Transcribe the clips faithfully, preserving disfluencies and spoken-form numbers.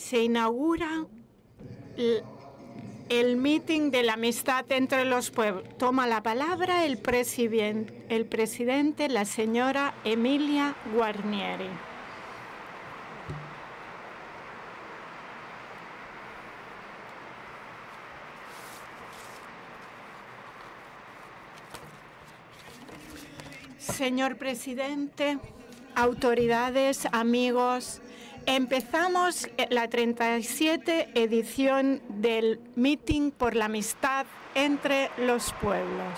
Se inaugura el, el meeting de la amistad entre los pueblos. Toma la palabra el, presidente, el presidente, la señora Emilia Guarnieri. Señor presidente, autoridades, amigos, empezamos la treinta y siete edición del Meeting por la Amistad entre los Pueblos.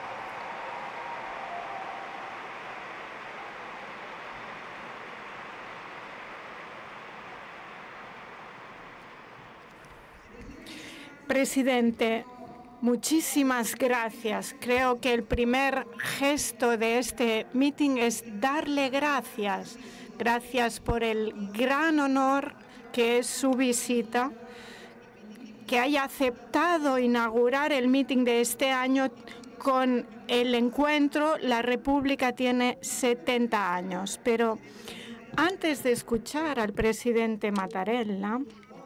Presidente, muchísimas gracias. Creo que el primer gesto de este meeting es darle gracias. Gracias por el gran honor que es su visita, que haya aceptado inaugurar el meeting de este año con el encuentro. La República tiene setenta años. Pero antes de escuchar al presidente Mattarella,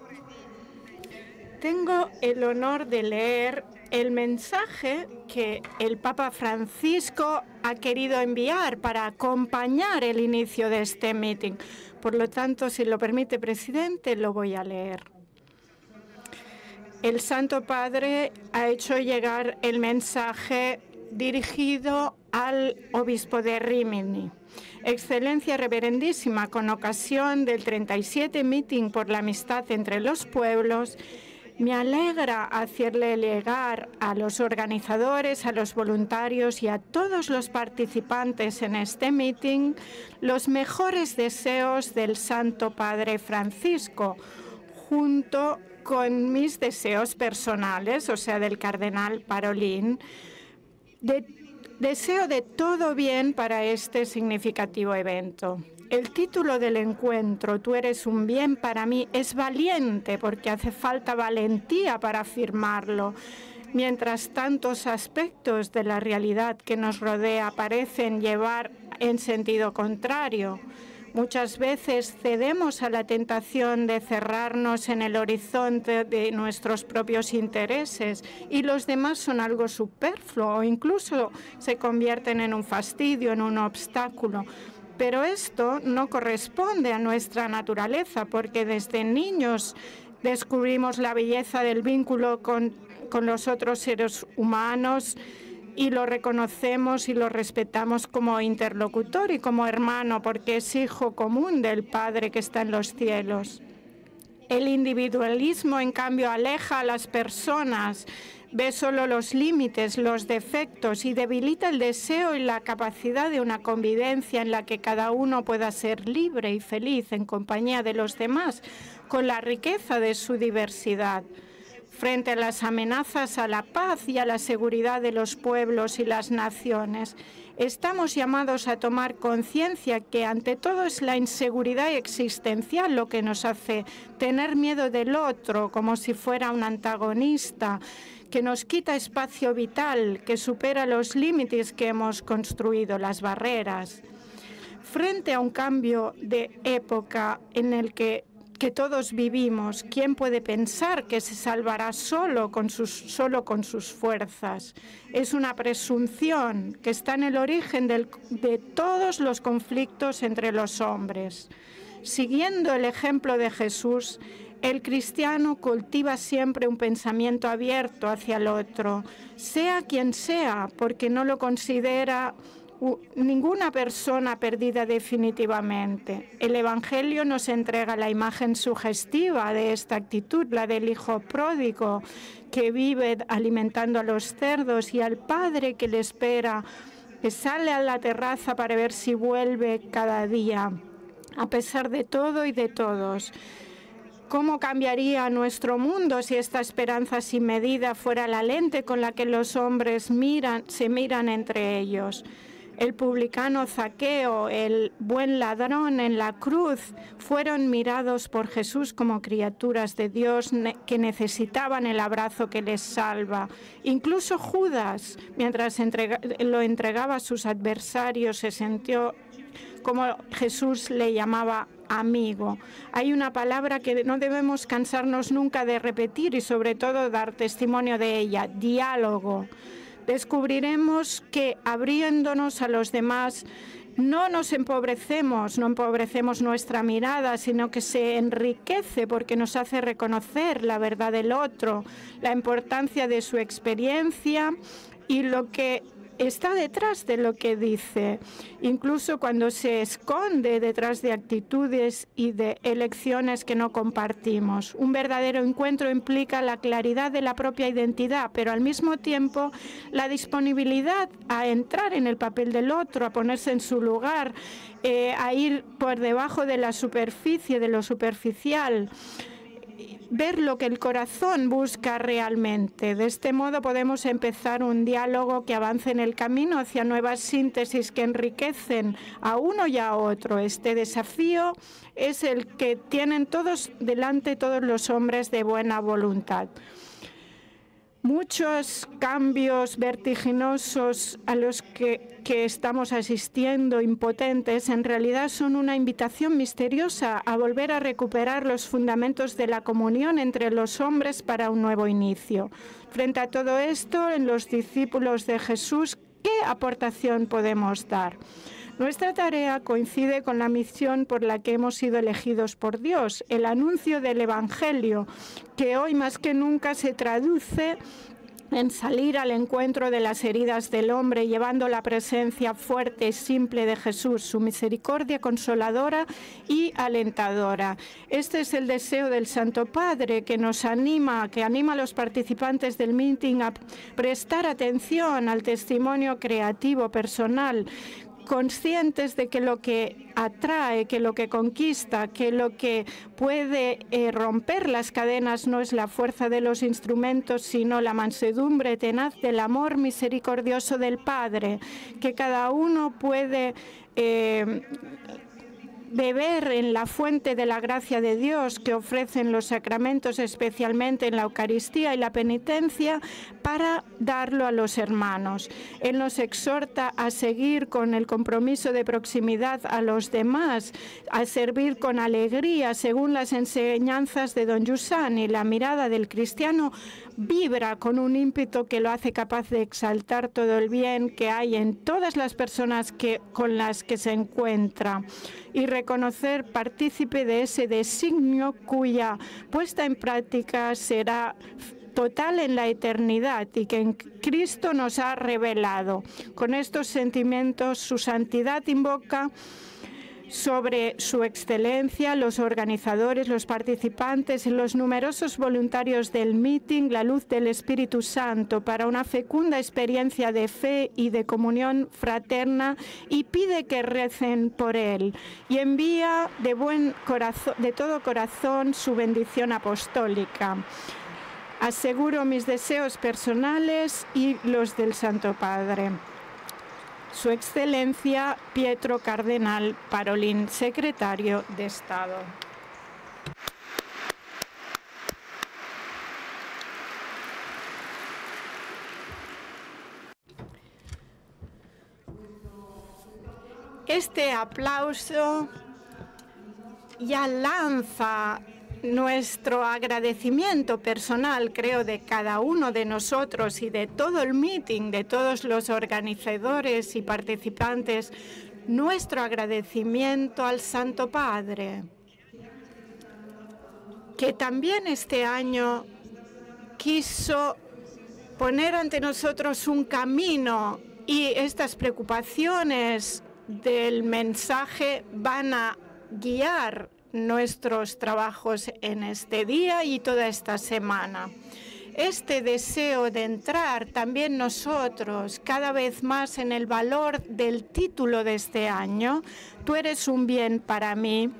tengo el honor de leer el mensaje que el Papa Francisco ha querido enviar para acompañar el inicio de este meeting. Por lo tanto, si lo permite, presidente, lo voy a leer. El Santo Padre ha hecho llegar el mensaje dirigido al obispo de Rímini. Excelencia reverendísima, con ocasión del treinta y siete Meeting por la Amistad entre los Pueblos, me alegra hacerle llegar a los organizadores, a los voluntarios y a todos los participantes en este meeting los mejores deseos del Santo Padre Francisco, junto con mis deseos personales, o sea, del cardenal Parolin. De, deseo de todo bien para este significativo evento. El título del encuentro, Tú eres un bien para mí, es valiente porque hace falta valentía para afirmarlo. Mientras tantos aspectos de la realidad que nos rodea parecen llevar en sentido contrario, muchas veces cedemos a la tentación de cerrarnos en el horizonte de nuestros propios intereses y los demás son algo superfluo o incluso se convierten en un fastidio, en un obstáculo. Pero esto no corresponde a nuestra naturaleza, porque desde niños descubrimos la belleza del vínculo con, con los otros seres humanos y lo reconocemos y lo respetamos como interlocutor y como hermano, porque es hijo común del Padre que está en los cielos. El individualismo, en cambio, aleja a las personas, ve solo los límites, los defectos y debilita el deseo y la capacidad de una convivencia en la que cada uno pueda ser libre y feliz en compañía de los demás, con la riqueza de su diversidad. Frente a las amenazas a la paz y a la seguridad de los pueblos y las naciones, estamos llamados a tomar conciencia que ante todo es la inseguridad existencial lo que nos hace tener miedo del otro, como si fuera un antagonista, que nos quita espacio vital, que supera los límites que hemos construido, las barreras. Frente a un cambio de época en el que, que todos vivimos, ¿quién puede pensar que se salvará solo con, sus, solo con sus fuerzas? Es una presunción que está en el origen del, de todos los conflictos entre los hombres. Siguiendo el ejemplo de Jesús, el cristiano cultiva siempre un pensamiento abierto hacia el otro, sea quien sea, porque no lo considera ninguna persona perdida definitivamente. El Evangelio nos entrega la imagen sugestiva de esta actitud, la del hijo pródigo que vive alimentando a los cerdos y al padre que le espera, que sale a la terraza para ver si vuelve cada día, a pesar de todo y de todos. ¿Cómo cambiaría nuestro mundo si esta esperanza sin medida fuera la lente con la que los hombres miran, se miran entre ellos? El publicano Zaqueo, el buen ladrón en la cruz, fueron mirados por Jesús como criaturas de Dios que necesitaban el abrazo que les salva. Incluso Judas, mientras entrega, lo entregaba a sus adversarios, se sintió como Jesús le llamaba amigo. Hay una palabra que no debemos cansarnos nunca de repetir y sobre todo dar testimonio de ella: diálogo. Descubriremos que abriéndonos a los demás no nos empobrecemos, no empobrecemos nuestra mirada, sino que se enriquece porque nos hace reconocer la verdad del otro, la importancia de su experiencia y lo que está detrás de lo que dice, incluso cuando se esconde detrás de actitudes y de elecciones que no compartimos. Un verdadero encuentro implica la claridad de la propia identidad, pero al mismo tiempo la disponibilidad a entrar en el papel del otro, a ponerse en su lugar, eh, a ir por debajo de la superficie, de lo superficial, ver lo que el corazón busca realmente. De este modo podemos empezar un diálogo que avance en el camino hacia nuevas síntesis que enriquecen a uno y a otro. Este desafío es el que tienen todos delante todos los hombres de buena voluntad. Muchos cambios vertiginosos a los que, que estamos asistiendo, impotentes, en realidad son una invitación misteriosa a volver a recuperar los fundamentos de la comunión entre los hombres para un nuevo inicio. Frente a todo esto, en los discípulos de Jesús, ¿qué aportación podemos dar? Nuestra tarea coincide con la misión por la que hemos sido elegidos por Dios, el anuncio del Evangelio, que hoy más que nunca se traduce en salir al encuentro de las heridas del hombre, llevando la presencia fuerte y simple de Jesús, su misericordia consoladora y alentadora. Este es el deseo del Santo Padre, que nos anima, que anima a los participantes del meeting a prestar atención al testimonio creativo personal, conscientes de que lo que atrae, que lo que conquista, que lo que puede eh, romper las cadenas no es la fuerza de los instrumentos, sino la mansedumbre tenaz del amor misericordioso del Padre, que cada uno puede eh, beber en la fuente de la gracia de Dios que ofrecen los sacramentos, especialmente en la Eucaristía y la penitencia, para darlo a los hermanos. Él nos exhorta a seguir con el compromiso de proximidad a los demás, a servir con alegría según las enseñanzas de Don Yusan, y la mirada del cristiano vibra con un ímpetu que lo hace capaz de exaltar todo el bien que hay en todas las personas que, con las que se encuentra, y reconocer partícipe de ese designio cuya puesta en práctica será total en la eternidad y que en Cristo nos ha revelado. Con estos sentimientos, su santidad invoca sobre su excelencia, los organizadores, los participantes y los numerosos voluntarios del meeting, la luz del Espíritu Santo para una fecunda experiencia de fe y de comunión fraterna, y pide que recen por él y envía de buen corazón, de todo corazón, su bendición apostólica. Aseguro mis deseos personales y los del Santo Padre. Su Excelencia Pietro Cardenal Parolin, Secretario de Estado. Este aplauso ya lanza nuestro agradecimiento personal, creo, de cada uno de nosotros y de todo el meeting, de todos los organizadores y participantes, nuestro agradecimiento al Santo Padre, que también este año quiso poner ante nosotros un camino, y estas preocupaciones del mensaje van a guiar nuestros trabajos en este día y toda esta semana. Este deseo de entrar también nosotros cada vez más en el valor del título de este año, Tú eres un bien para mí,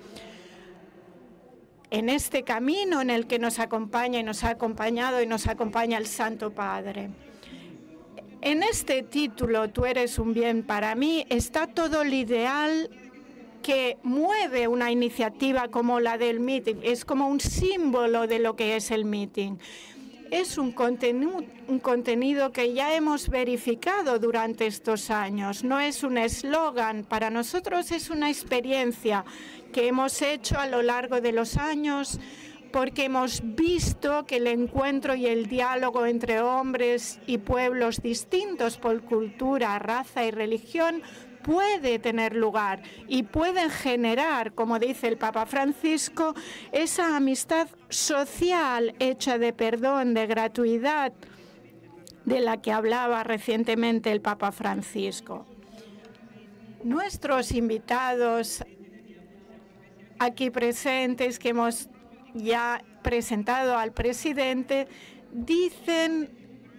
en este camino en el que nos acompaña y nos ha acompañado y nos acompaña el Santo Padre. En este título, Tú eres un bien para mí, está todo el ideal que mueve una iniciativa como la del meeting. Es como un símbolo de lo que es el meeting. es un contenido, un contenido que ya hemos verificado durante estos años. No es un eslogan, para nosotros es una experiencia que hemos hecho a lo largo de los años, porque hemos visto que el encuentro y el diálogo entre hombres y pueblos distintos por cultura, raza y religión puede tener lugar y pueden generar, como dice el Papa Francisco, esa amistad social hecha de perdón, de gratuidad, de la que hablaba recientemente el Papa Francisco. Nuestros invitados aquí presentes, que hemos ya presentado al presidente, dicen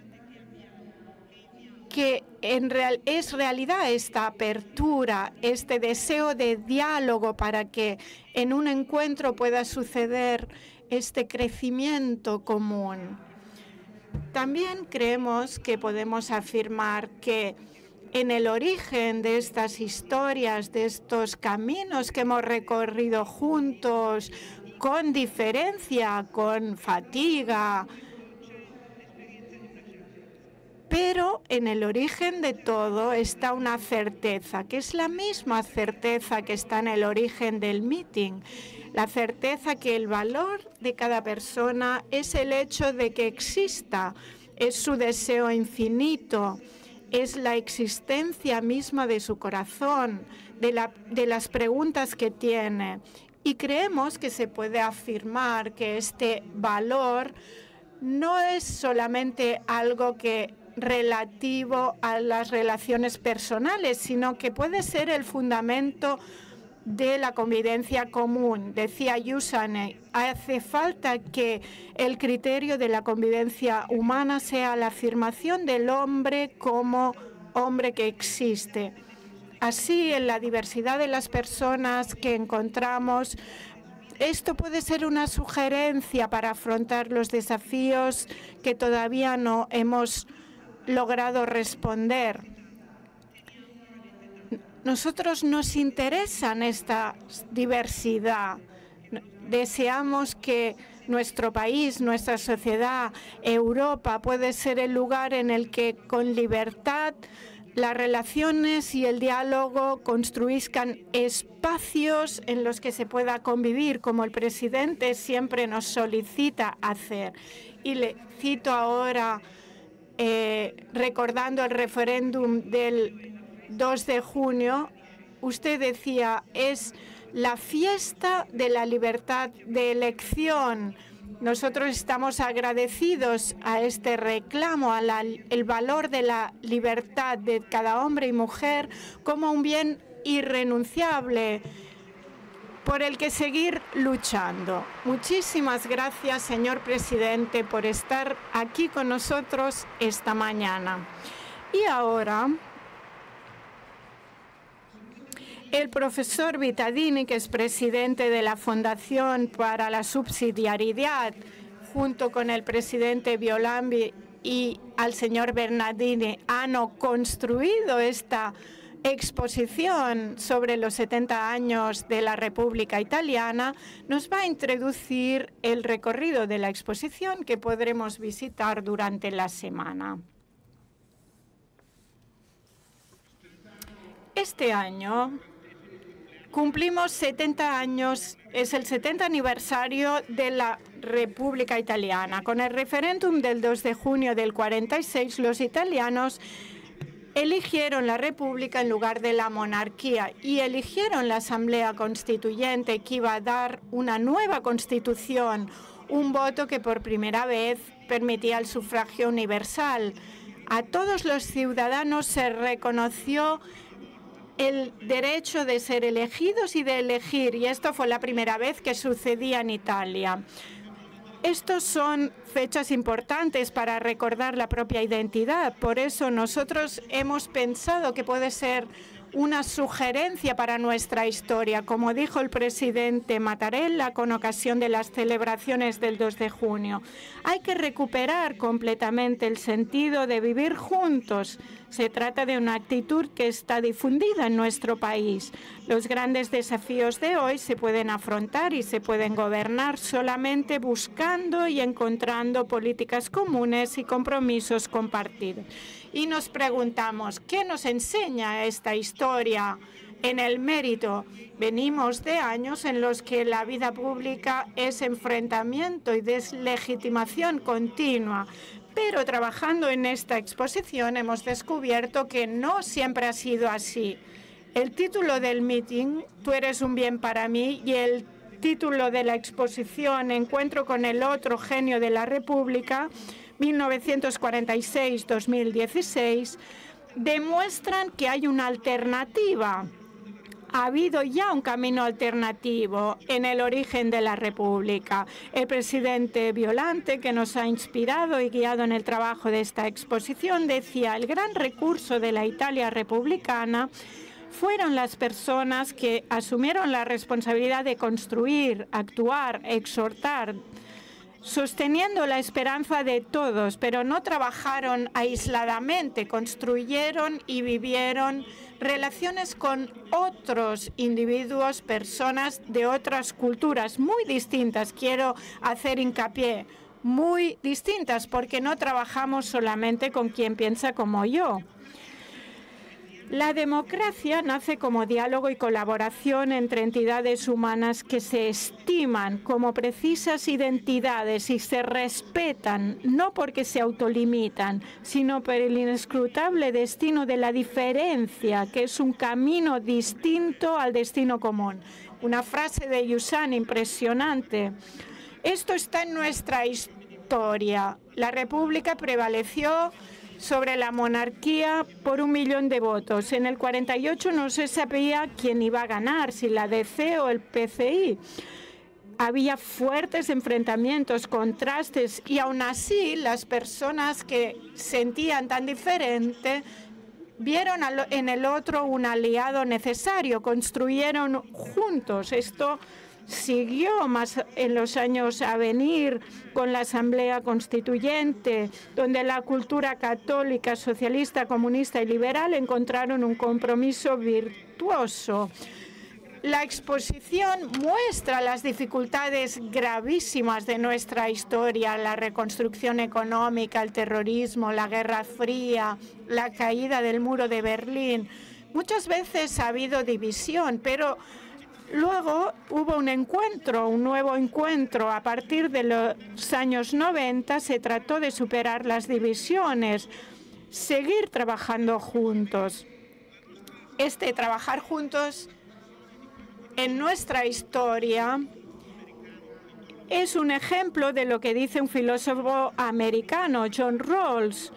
que en real, es realidad esta apertura, este deseo de diálogo para que en un encuentro pueda suceder este crecimiento común. También creemos que podemos afirmar que en el origen de estas historias, de estos caminos que hemos recorrido juntos, con diferencia, con fatiga, pero en el origen de todo está una certeza, que es la misma certeza que está en el origen del meeting. La certeza que el valor de cada persona es el hecho de que exista, es su deseo infinito, es la existencia misma de su corazón, de, la, de las preguntas que tiene. Y creemos que se puede afirmar que este valor no es solamente algo que relativo a las relaciones personales, sino que puede ser el fundamento de la convivencia común. Decía Yusane, hace falta que el criterio de la convivencia humana sea la afirmación del hombre como hombre que existe. Así, en la diversidad de las personas que encontramos, esto puede ser una sugerencia para afrontar los desafíos que todavía no hemos logrado responder. Nosotros nos interesa esta diversidad. Deseamos que nuestro país, nuestra sociedad, Europa, puede ser el lugar en el que con libertad las relaciones y el diálogo construizcan espacios en los que se pueda convivir, como el presidente siempre nos solicita hacer. Y le cito ahora, eh, recordando el referéndum del dos de junio, usted decía, es la fiesta de la libertad de elección. Nosotros estamos agradecidos a este reclamo, al valor de la libertad de cada hombre y mujer como un bien irrenunciable por el que seguir luchando. Muchísimas gracias, señor presidente, por estar aquí con nosotros esta mañana. Y ahora, el profesor Vittadini, que es presidente de la Fundación para la Subsidiariedad, junto con el presidente Biolambi y al señor Bernardini, han construido esta exposición sobre los setenta años de la República Italiana, nos va a introducir el recorrido de la exposición que podremos visitar durante la semana. Este año cumplimos setenta años, es el setenta aniversario de la República Italiana. Con el referéndum del dos de junio del cuarenta y seis, los italianos eligieron la República en lugar de la monarquía y eligieron la Asamblea Constituyente, que iba a dar una nueva constitución, un voto que por primera vez permitía el sufragio universal. A todos los ciudadanos se reconoció el derecho de ser elegidos y de elegir, y esto fue la primera vez que sucedía en Italia. Estos son fechas importantes para recordar la propia identidad. Por eso nosotros hemos pensado que puede ser una sugerencia para nuestra historia, como dijo el presidente Mattarella con ocasión de las celebraciones del dos de junio. Hay que recuperar completamente el sentido de vivir juntos. Se trata de una actitud que está difundida en nuestro país. Los grandes desafíos de hoy se pueden afrontar y se pueden gobernar solamente buscando y encontrando políticas comunes y compromisos compartidos. Y nos preguntamos, ¿qué nos enseña esta historia en el mérito? Venimos de años en los que la vida pública es enfrentamiento y deslegitimación continua. Pero trabajando en esta exposición hemos descubierto que no siempre ha sido así. El título del meeting, Tú eres un bien para mí, y el título de la exposición, Encuentro con el otro genio de la República, mil novecientos cuarenta y seis a dos mil dieciséis, demuestran que hay una alternativa. Ha habido ya un camino alternativo en el origen de la República. El presidente Violante, que nos ha inspirado y guiado en el trabajo de esta exposición, decía: el gran recurso de la Italia republicana fueron las personas que asumieron la responsabilidad de construir, actuar, exhortar, sosteniendo la esperanza de todos, pero no trabajaron aisladamente, construyeron y vivieron relaciones con otros individuos, personas de otras culturas muy distintas. Quiero hacer hincapié, muy distintas, porque no trabajamos solamente con quien piensa como yo. La democracia nace como diálogo y colaboración entre entidades humanas que se estiman como precisas identidades y se respetan, no porque se autolimitan, sino por el inescrutable destino de la diferencia, que es un camino distinto al destino común. Una frase de Giussani impresionante. Esto está en nuestra historia. La República prevaleció sobre la monarquía por un millón de votos. En el cuarenta y ocho no se sabía quién iba a ganar, si la D C o el P C I. Había fuertes enfrentamientos, contrastes, y aún así las personas que sentían tan diferente vieron en el otro un aliado necesario, construyeron juntos. Esto siguió más en los años a venir con la Asamblea Constituyente, donde la cultura católica, socialista, comunista y liberal encontraron un compromiso virtuoso. La exposición muestra las dificultades gravísimas de nuestra historia: la reconstrucción económica, el terrorismo, la Guerra Fría, la caída del muro de Berlín. Muchas veces ha habido división, pero luego hubo un encuentro, un nuevo encuentro. A partir de los años noventa se trató de superar las divisiones, seguir trabajando juntos. Este trabajar juntos en nuestra historia es un ejemplo de lo que dice un filósofo americano, John Rawls.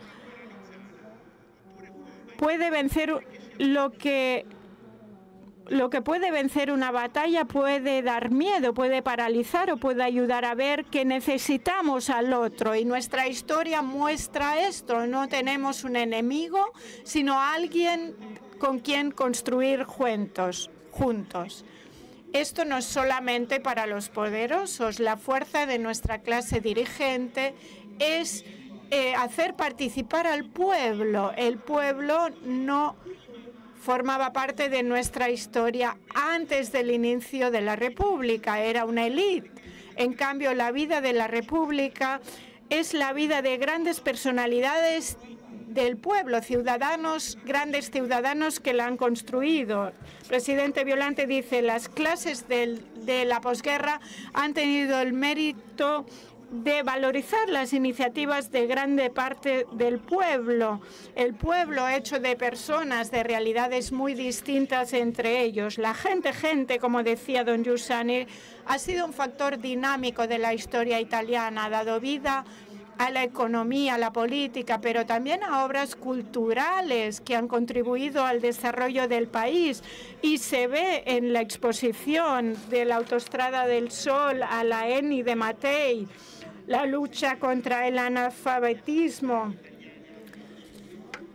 Puede vencer lo que Lo que puede vencer una batalla puede dar miedo, puede paralizar o puede ayudar a ver que necesitamos al otro. Y nuestra historia muestra esto. No tenemos un enemigo, sino alguien con quien construir juntos. juntos. Esto no es solamente para los poderosos. La fuerza de nuestra clase dirigente es eh, hacer participar al pueblo. El pueblo no formaba parte de nuestra historia antes del inicio de la República, era una élite. En cambio, la vida de la República es la vida de grandes personalidades del pueblo, ciudadanos, grandes ciudadanos que la han construido. El presidente Violante dice: las clases del, de la posguerra han tenido el mérito de valorizar las iniciativas de grande parte del pueblo. El pueblo hecho de personas de realidades muy distintas entre ellos. La gente, gente, como decía don Giussani, ha sido un factor dinámico de la historia italiana, ha dado vida a la economía, a la política, pero también a obras culturales que han contribuido al desarrollo del país. Y se ve en la exposición de la Autostrada del Sol a la Eni de Mattei, la lucha contra el analfabetismo,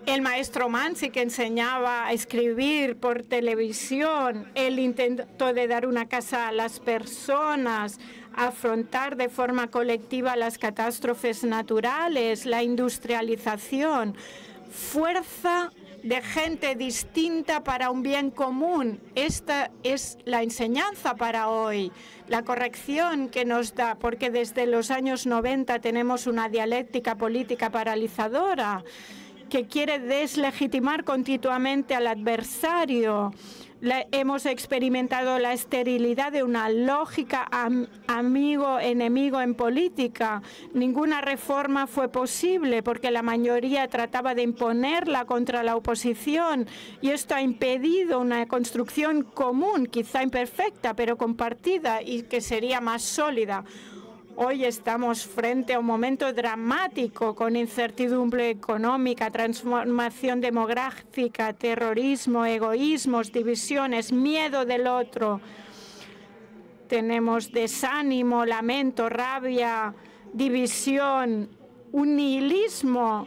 el maestro Mansi, que enseñaba a escribir por televisión, el intento de dar una casa a las personas, afrontar de forma colectiva las catástrofes naturales, la industrialización, fuerza de gente distinta para un bien común. Esta es la enseñanza para hoy, la corrección que nos da, porque desde los años noventa tenemos una dialéctica política paralizadora que quiere deslegitimar continuamente al adversario. La, hemos experimentado la esterilidad de una lógica am, amigo-enemigo en política. Ninguna reforma fue posible porque la mayoría trataba de imponerla contra la oposición, y esto ha impedido una construcción común, quizá imperfecta, pero compartida y que sería más sólida. Hoy estamos frente a un momento dramático con incertidumbre económica, transformación demográfica, terrorismo, egoísmos, divisiones, miedo del otro. Tenemos desánimo, lamento, rabia, división, un nihilismo.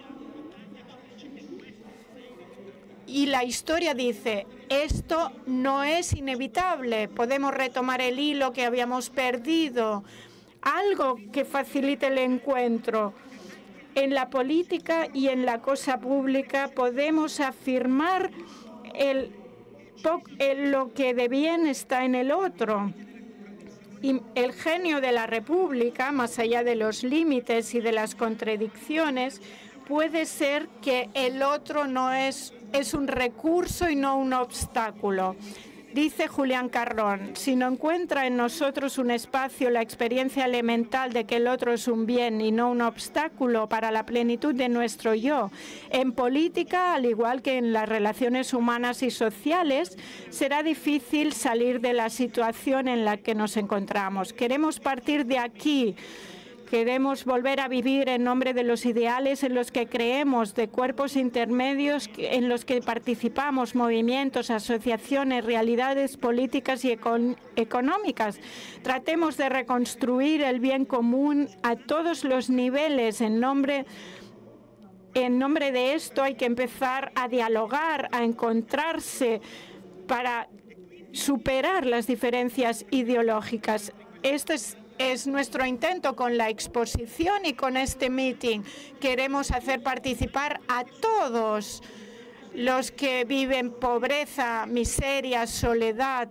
Y la historia dice, esto no es inevitable. Podemos retomar el hilo que habíamos perdido. Algo que facilite el encuentro. En la política y en la cosa pública podemos afirmar el, el, lo que de bien está en el otro. Y el genio de la República, más allá de los límites y de las contradicciones, puede ser que el otro no es, es un recurso y no un obstáculo. Dice Julián Carrón, si no encuentra en nosotros un espacio, la experiencia elemental de que el otro es un bien y no un obstáculo para la plenitud de nuestro yo, en política, al igual que en las relaciones humanas y sociales, será difícil salir de la situación en la que nos encontramos. Queremos partir de aquí. Queremos volver a vivir en nombre de los ideales en los que creemos, de cuerpos intermedios en los que participamos, movimientos, asociaciones, realidades políticas y econ económicas. Tratemos de reconstruir el bien común a todos los niveles. En nombre, en nombre de esto hay que empezar a dialogar, a encontrarse para superar las diferencias ideológicas. Este es Es nuestro intento con la exposición y con este meeting. Queremos hacer participar a todos los que viven pobreza, miseria, soledad,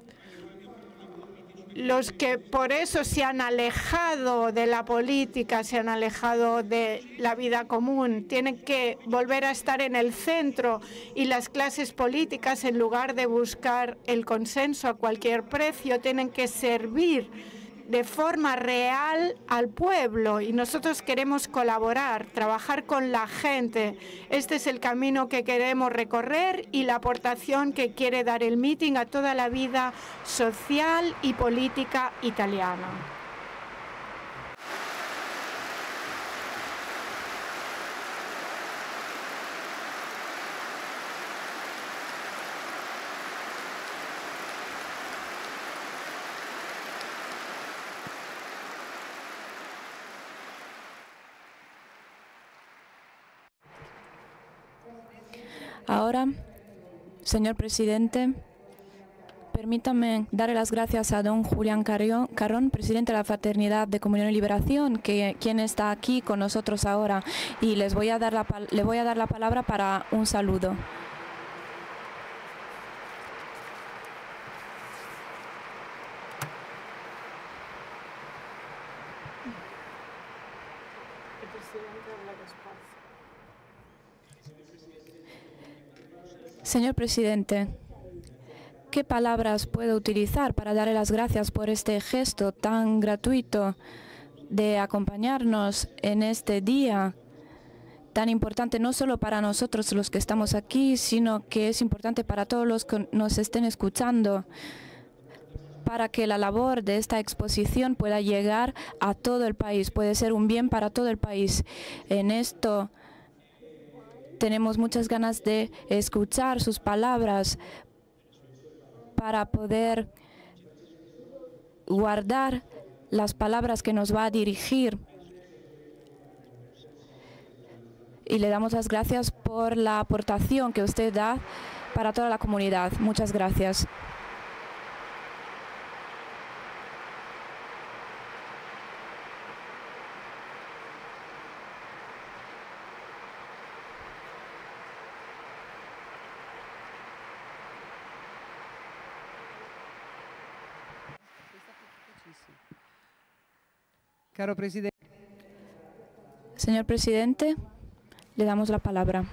los que por eso se han alejado de la política, se han alejado de la vida común. Tienen que volver a estar en el centro, y las clases políticas, en lugar de buscar el consenso a cualquier precio, tienen que servir de forma real al pueblo, y nosotros queremos colaborar, trabajar con la gente. Este es el camino que queremos recorrer y la aportación que quiere dar el meeting a toda la vida social y política italiana. Ahora, señor presidente, permítame darle las gracias a don Julián Carrón, presidente de la Fraternidad de Comunión y Liberación, que, quien está aquí con nosotros ahora, y les voy a dar la, le voy a dar la palabra para un saludo. Señor presidente, ¿qué palabras puedo utilizar para darle las gracias por este gesto tan gratuito de acompañarnos en este día tan importante, no solo para nosotros los que estamos aquí, sino que es importante para todos los que nos estén escuchando, para que la labor de esta exposición pueda llegar a todo el país, puede ser un bien para todo el país. En esto tenemos muchas ganas de escuchar sus palabras para poder guardar las palabras que nos va a dirigir y le damos las gracias por la aportación que usted da para toda la comunidad. Muchas gracias. Caro presidente. Señor presidente, le damos la palabra.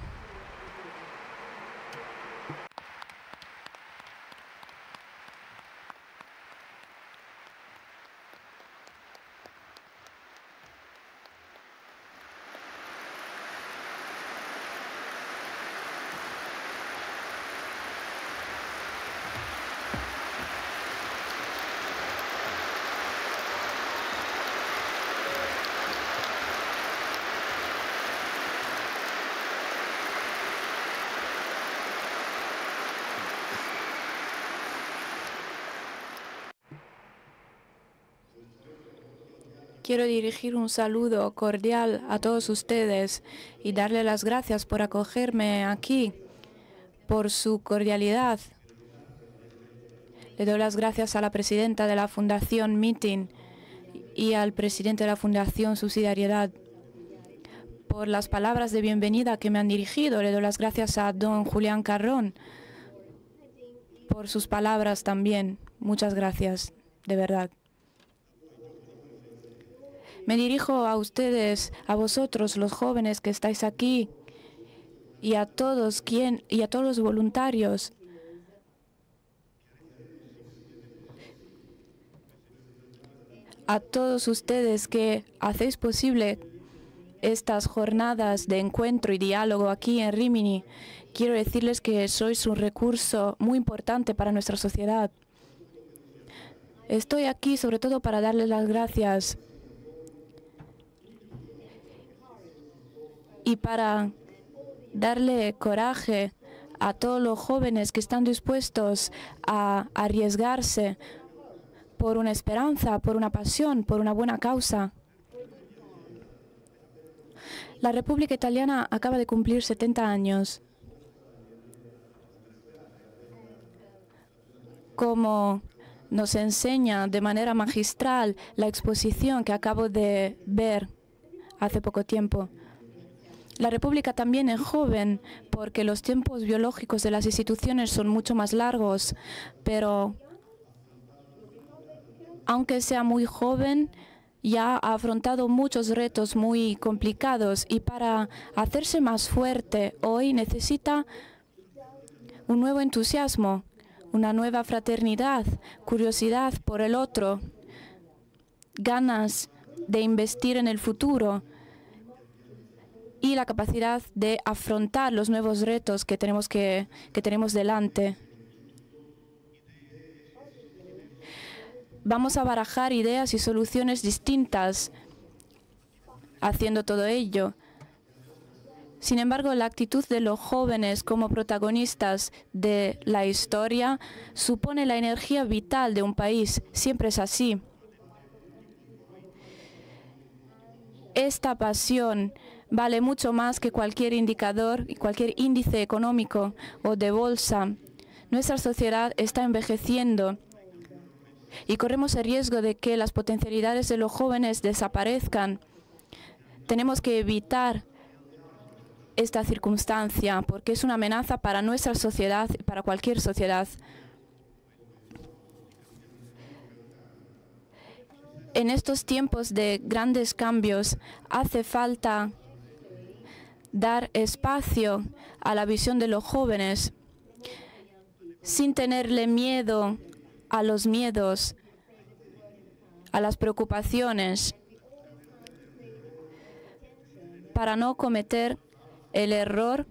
Quiero dirigir un saludo cordial a todos ustedes y darle las gracias por acogerme aquí, por su cordialidad. Le doy las gracias a la presidenta de la Fundación Meeting y al presidente de la Fundación Subsidiariedad por las palabras de bienvenida que me han dirigido. Le doy las gracias a don Julián Carrón por sus palabras también. Muchas gracias, de verdad. Me dirijo a ustedes, a vosotros, los jóvenes que estáis aquí, y a todos quien, y a todos los voluntarios. A todos ustedes que hacéis posible estas jornadas de encuentro y diálogo aquí en Rímini. Quiero decirles que sois un recurso muy importante para nuestra sociedad. Estoy aquí sobre todo para darles las gracias y para darle coraje a todos los jóvenes que están dispuestos a arriesgarse por una esperanza, por una pasión, por una buena causa. La República Italiana acaba de cumplir setenta años. Como nos enseña de manera magistral la exposición que acabo de ver hace poco tiempo. La República también es joven porque los tiempos biológicos de las instituciones son mucho más largos, pero aunque sea muy joven, ya ha afrontado muchos retos muy complicados y para hacerse más fuerte hoy necesita un nuevo entusiasmo, una nueva fraternidad, curiosidad por el otro, ganas de investir en el futuro y la capacidad de afrontar los nuevos retos que tenemos, que, que tenemos delante. Vamos a barajar ideas y soluciones distintas haciendo todo ello. Sin embargo, la actitud de los jóvenes como protagonistas de la historia supone la energía vital de un país. Siempre es así. Esta pasión vale mucho más que cualquier indicador y cualquier índice económico o de bolsa. Nuestra sociedad está envejeciendo y corremos el riesgo de que las potencialidades de los jóvenes desaparezcan. Tenemos que evitar esta circunstancia porque es una amenaza para nuestra sociedad y para cualquier sociedad. En estos tiempos de grandes cambios hace falta dar espacio a la visión de los jóvenes sin tenerle miedo a los miedos, a las preocupaciones, para no cometer el error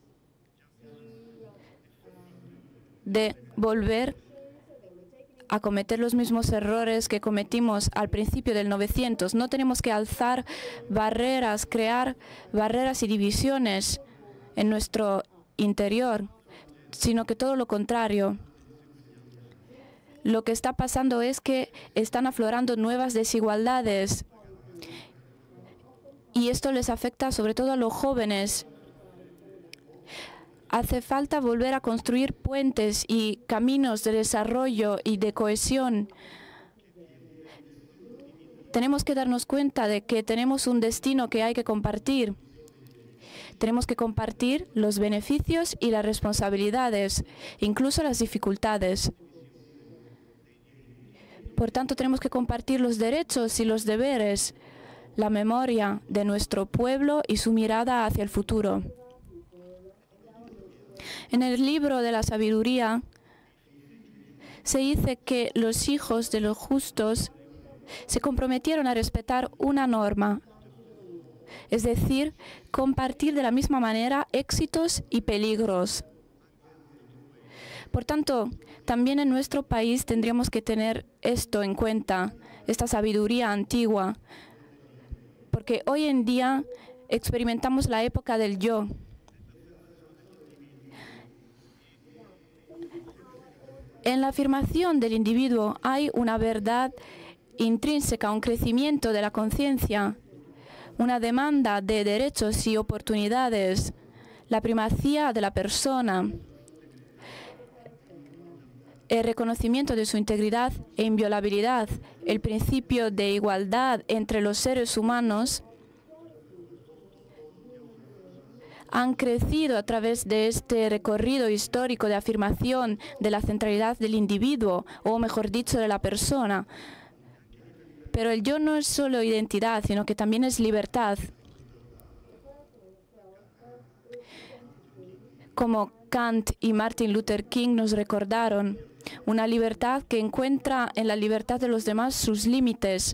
de volver a cometer los mismos errores que cometimos al principio del novecientos. No tenemos que alzar barreras, crear barreras y divisiones en nuestro interior, sino que todo lo contrario. Lo que está pasando es que están aflorando nuevas desigualdades y esto les afecta sobre todo a los jóvenes. Hace falta volver a construir puentes y caminos de desarrollo y de cohesión. Tenemos que darnos cuenta de que tenemos un destino que hay que compartir. Tenemos que compartir los beneficios y las responsabilidades, incluso las dificultades. Por tanto, tenemos que compartir los derechos y los deberes, la memoria de nuestro pueblo y su mirada hacia el futuro. En el libro de la sabiduría se dice que los hijos de los justos se comprometieron a respetar una norma, es decir, compartir de la misma manera éxitos y peligros. Por tanto, también en nuestro país tendríamos que tener esto en cuenta, esta sabiduría antigua, porque hoy en día experimentamos la época del yo. En la afirmación del individuo hay una verdad intrínseca, un crecimiento de la conciencia, una demanda de derechos y oportunidades, la primacía de la persona, el reconocimiento de su integridad e inviolabilidad, el principio de igualdad entre los seres humanos, han crecido a través de este recorrido histórico de afirmación de la centralidad del individuo, o mejor dicho, de la persona. Pero el yo no es solo identidad, sino que también es libertad. Como Kant y Martin Luther King nos recordaron, una libertad que encuentra en la libertad de los demás sus límites.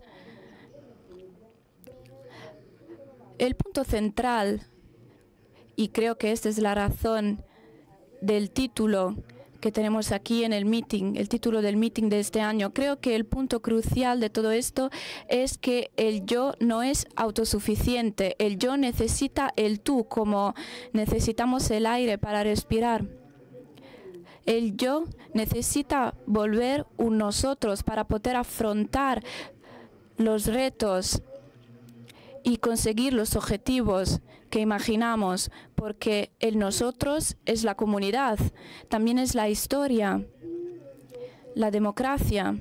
El punto central, y creo que esta es la razón del título que tenemos aquí en el meeting, el título del meeting de este año. Creo que el punto crucial de todo esto es que el yo no es autosuficiente. El yo necesita el tú, como necesitamos el aire para respirar. El yo necesita volver un nosotros para poder afrontar los retos y conseguir los objetivos que imaginamos, porque el nosotros es la comunidad, también es la historia, la democracia.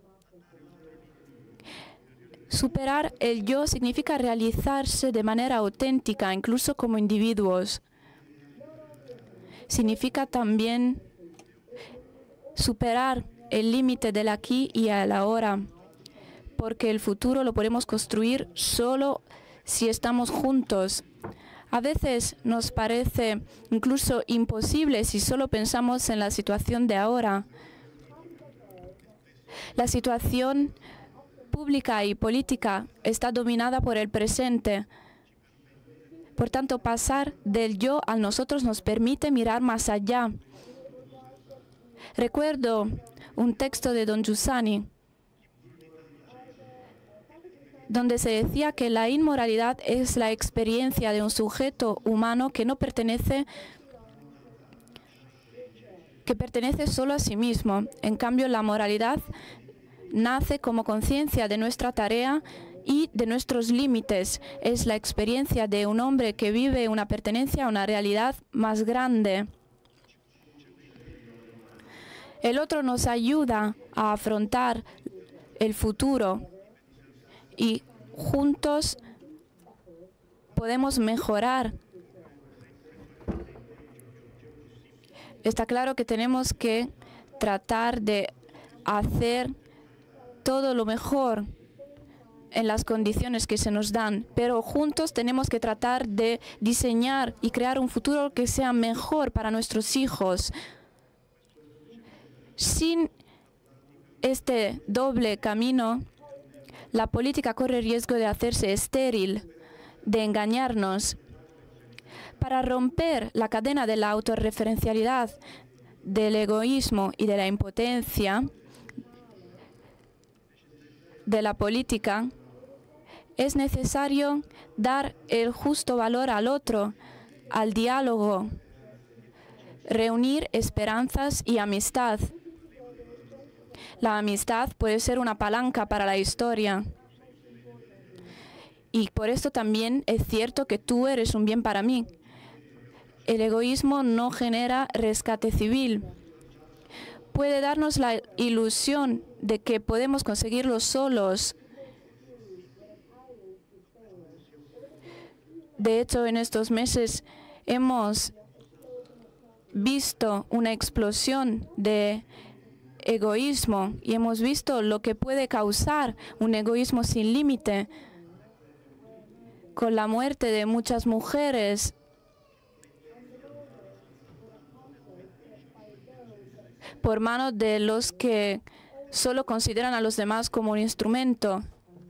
Superar el yo significa realizarse de manera auténtica, incluso como individuos. Significa también superar el límite del aquí y el ahora, porque el futuro lo podemos construir solo si estamos juntos. A veces nos parece incluso imposible si solo pensamos en la situación de ahora. La situación pública y política está dominada por el presente. Por tanto, pasar del yo al nosotros nos permite mirar más allá. Recuerdo un texto de Don Giussani, donde se decía que la inmoralidad es la experiencia de un sujeto humano que no pertenece, que pertenece solo a sí mismo. En cambio, la moralidad nace como conciencia de nuestra tarea y de nuestros límites. Es la experiencia de un hombre que vive una pertenencia a una realidad más grande. El otro nos ayuda a afrontar el futuro y juntos podemos mejorar. Está claro que tenemos que tratar de hacer todo lo mejor en las condiciones que se nos dan, pero juntos tenemos que tratar de diseñar y crear un futuro que sea mejor para nuestros hijos. Sin este doble camino, la política corre riesgo de hacerse estéril, de engañarnos. Para romper la cadena de la autorreferencialidad, del egoísmo y de la impotencia de la política, es necesario dar el justo valor al otro, al diálogo, reunir esperanzas y amistad. La amistad puede ser una palanca para la historia. y por esto también es cierto que tú eres un bien para mí. El egoísmo no genera rescate civil. Puede darnos la ilusión de que podemos conseguirlo solos. De hecho, en estos meses hemos visto una explosión de egoísmo y hemos visto lo que puede causar un egoísmo sin límite, con la muerte de muchas mujeres, por manos de los que solo consideran a los demás como un instrumento.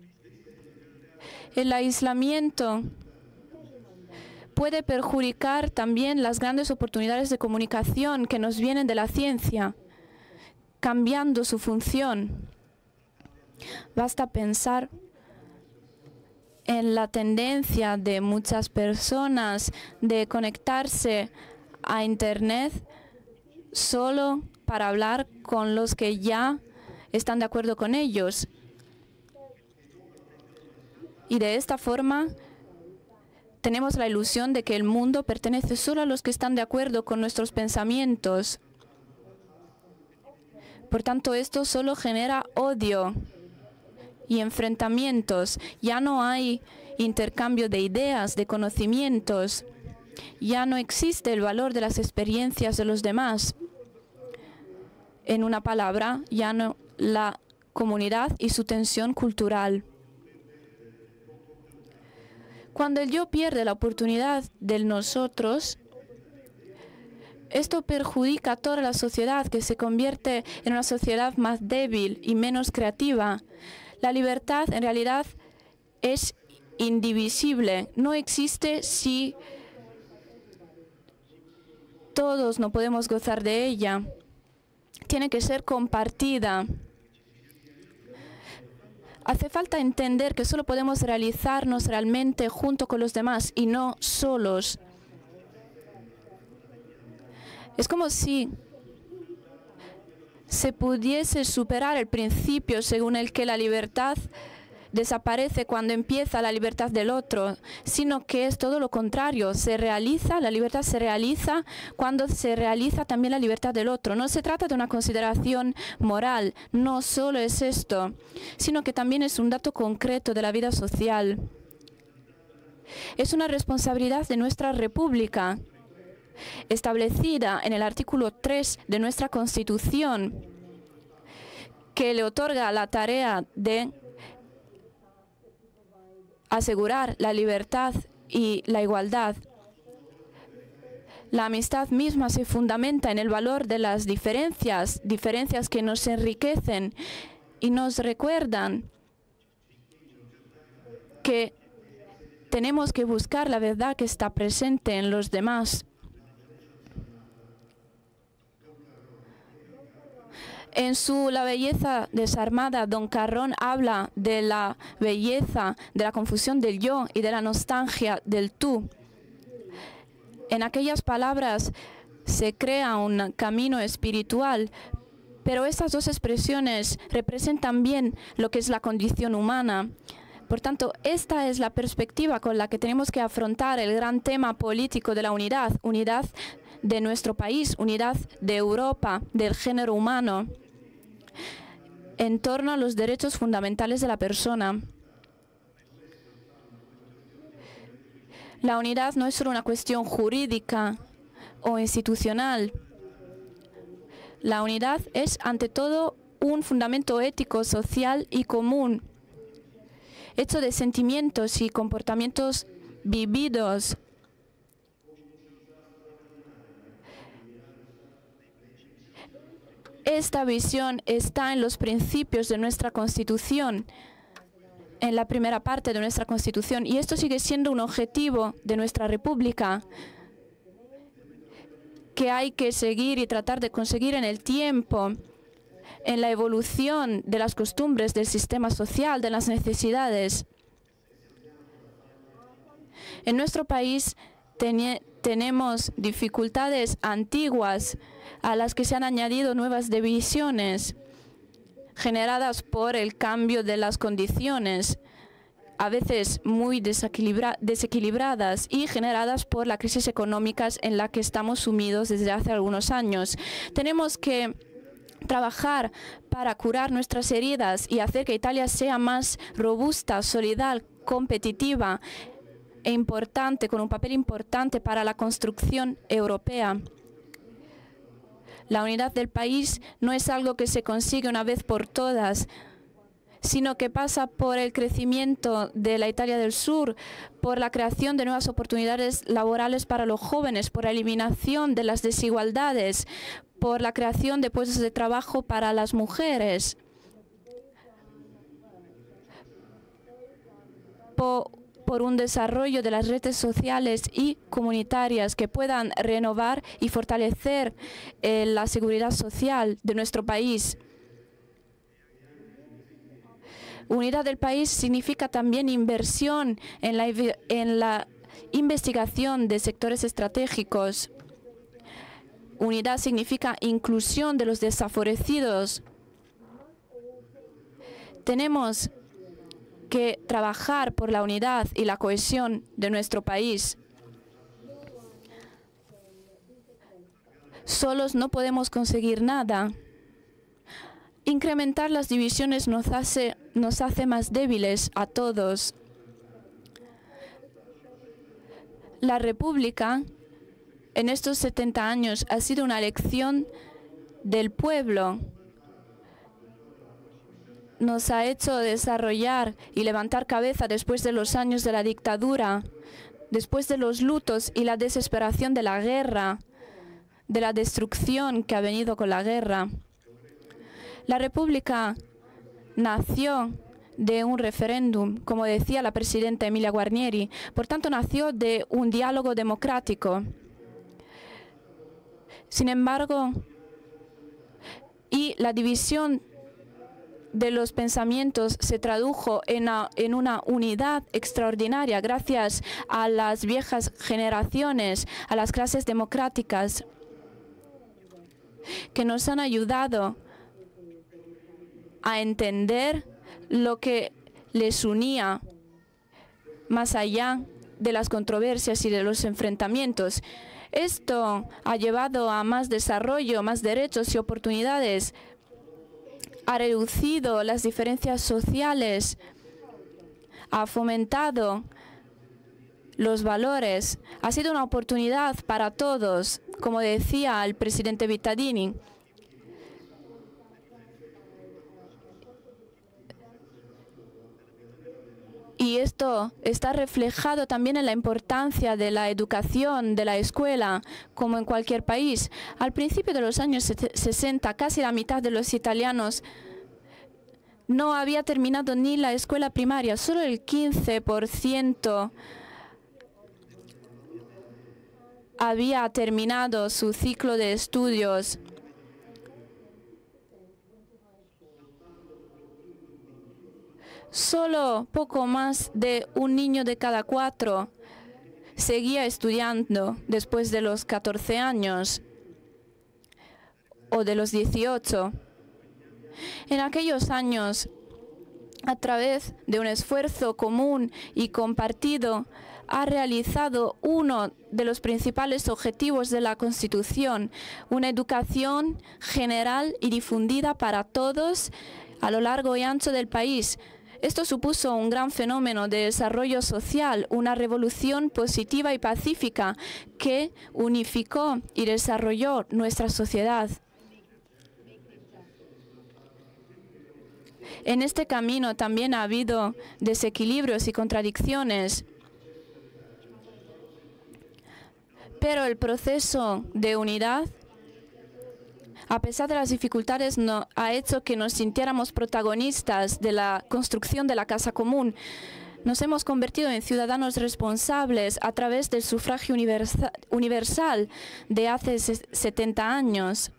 El aislamiento puede perjudicar también las grandes oportunidades de comunicación que nos vienen de la ciencia, cambiando su función. Basta pensar en la tendencia de muchas personas de conectarse a Internet solo para hablar con los que ya están de acuerdo con ellos. Y de esta forma tenemos la ilusión de que el mundo pertenece solo a los que están de acuerdo con nuestros pensamientos. Por tanto, esto solo genera odio y enfrentamientos. Ya no hay intercambio de ideas, de conocimientos. Ya no existe el valor de las experiencias de los demás. En una palabra, ya no la comunidad y su tensión cultural. Cuando el yo pierde la oportunidad del nosotros, esto perjudica a toda la sociedad, que se convierte en una sociedad más débil y menos creativa. La libertad, en realidad, es indivisible. No existe si todos no podemos gozar de ella. Tiene que ser compartida. Hace falta entender que solo podemos realizarnos realmente junto con los demás y no solos. Es como si se pudiese superar el principio según el que la libertad desaparece cuando empieza la libertad del otro, sino que es todo lo contrario. Se realiza, la libertad se realiza cuando se realiza también la libertad del otro. No se trata de una consideración moral, no solo es esto, sino que también es un dato concreto de la vida social. Es una responsabilidad de nuestra República, establecida en el artículo tres de nuestra Constitución, que le otorga la tarea de asegurar la libertad y la igualdad. La amistad misma se fundamenta en el valor de las diferencias, diferencias que nos enriquecen y nos recuerdan que tenemos que buscar la verdad que está presente en los demás. En su La belleza desarmada, Don Carrón habla de la belleza, de la confusión del yo y de la nostalgia del tú. En aquellas palabras se crea un camino espiritual, pero estas dos expresiones representan bien lo que es la condición humana. Por tanto, esta es la perspectiva con la que tenemos que afrontar el gran tema político de la unidad, unidad de nuestro país, unidad de Europa, del género humano, en torno a los derechos fundamentales de la persona. La unidad no es solo una cuestión jurídica o institucional. La unidad es, ante todo, un fundamento ético, social y común, hecho de sentimientos y comportamientos vividos. Esta visión está en los principios de nuestra Constitución, en la primera parte de nuestra Constitución, y esto sigue siendo un objetivo de nuestra República que hay que seguir y tratar de conseguir en el tiempo, en la evolución de las costumbres del sistema social, de las necesidades. En nuestro país ten- tenemos dificultades antiguas a las que se han añadido nuevas divisiones generadas por el cambio de las condiciones. a veces muy desequilibra desequilibradas y generadas por la crisis económica en la que estamos sumidos desde hace algunos años. Tenemos que trabajar para curar nuestras heridas y hacer que Italia sea más robusta, solidaria, competitiva e importante, con un papel importante para la construcción europea. La unidad del país no es algo que se consigue una vez por todas, sino que pasa por el crecimiento de la Italia del Sur, por la creación de nuevas oportunidades laborales para los jóvenes, por la eliminación de las desigualdades, por la creación de puestos de trabajo para las mujeres, por, por un desarrollo de las redes sociales y comunitarias que puedan renovar y fortalecer eh, la seguridad social de nuestro país. Unidad del país significa también inversión en la, en la investigación de sectores estratégicos. Unidad significa inclusión de los desfavorecidos. Tenemos que trabajar por la unidad y la cohesión de nuestro país. Solos no podemos conseguir nada. Incrementar las divisiones nos hace, nos hace más débiles a todos. La República, en estos setenta años, ha sido una elección del pueblo. Nos ha hecho desarrollar y levantar cabeza después de los años de la dictadura, después de los lutos y la desesperación de la guerra, de la destrucción que ha venido con la guerra. La República nació de un referéndum, como decía la presidenta Emilia Guarnieri, por tanto nació de un diálogo democrático. Sin embargo, y la división de los pensamientos se tradujo en, a, en una unidad extraordinaria gracias a las viejas generaciones, a las clases democráticas, que nos han ayudado a entender lo que les unía más allá de las controversias y de los enfrentamientos. Esto ha llevado a más desarrollo, más derechos y oportunidades, ha reducido las diferencias sociales, ha fomentado los valores, ha sido una oportunidad para todos, como decía el presidente Vittadini. Y esto está reflejado también en la importancia de la educación, de la escuela, como en cualquier país. Al principio de los años sesenta, casi la mitad de los italianos no había terminado ni la escuela primaria, solo el quince por ciento había terminado su ciclo de estudios. Solo poco más de un niño de cada cuatro seguía estudiando después de los catorce años o de los dieciocho. En aquellos años, a través de un esfuerzo común y compartido, ha realizado uno de los principales objetivos de la Constitución, una educación general y difundida para todos a lo largo y ancho del país. Esto supuso un gran fenómeno de desarrollo social, una revolución positiva y pacífica que unificó y desarrolló nuestra sociedad. En este camino también ha habido desequilibrios y contradicciones, pero el proceso de unidad, a pesar de las dificultades, no, ha hecho que nos sintiéramos protagonistas de la construcción de la casa común. Nos hemos convertido en ciudadanos responsables a través del sufragio universal, universal de hace setenta años.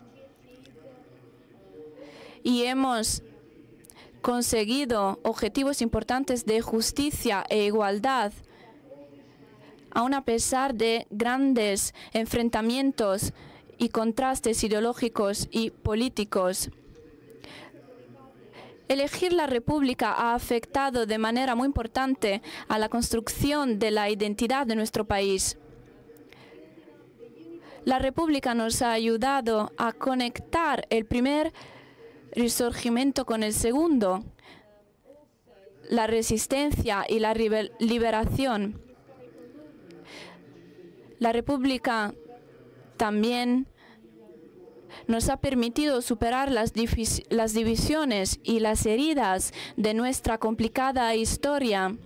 Y hemos conseguido objetivos importantes de justicia e igualdad, aun a pesar de grandes enfrentamientos y contrastes ideológicos y políticos. Elegir la República ha afectado de manera muy importante a la construcción de la identidad de nuestro país. La República nos ha ayudado a conectar el primer resurgimiento con el segundo, la resistencia y la liberación. La República también nos ha permitido superar las, las divisiones y las heridas de nuestra complicada historia.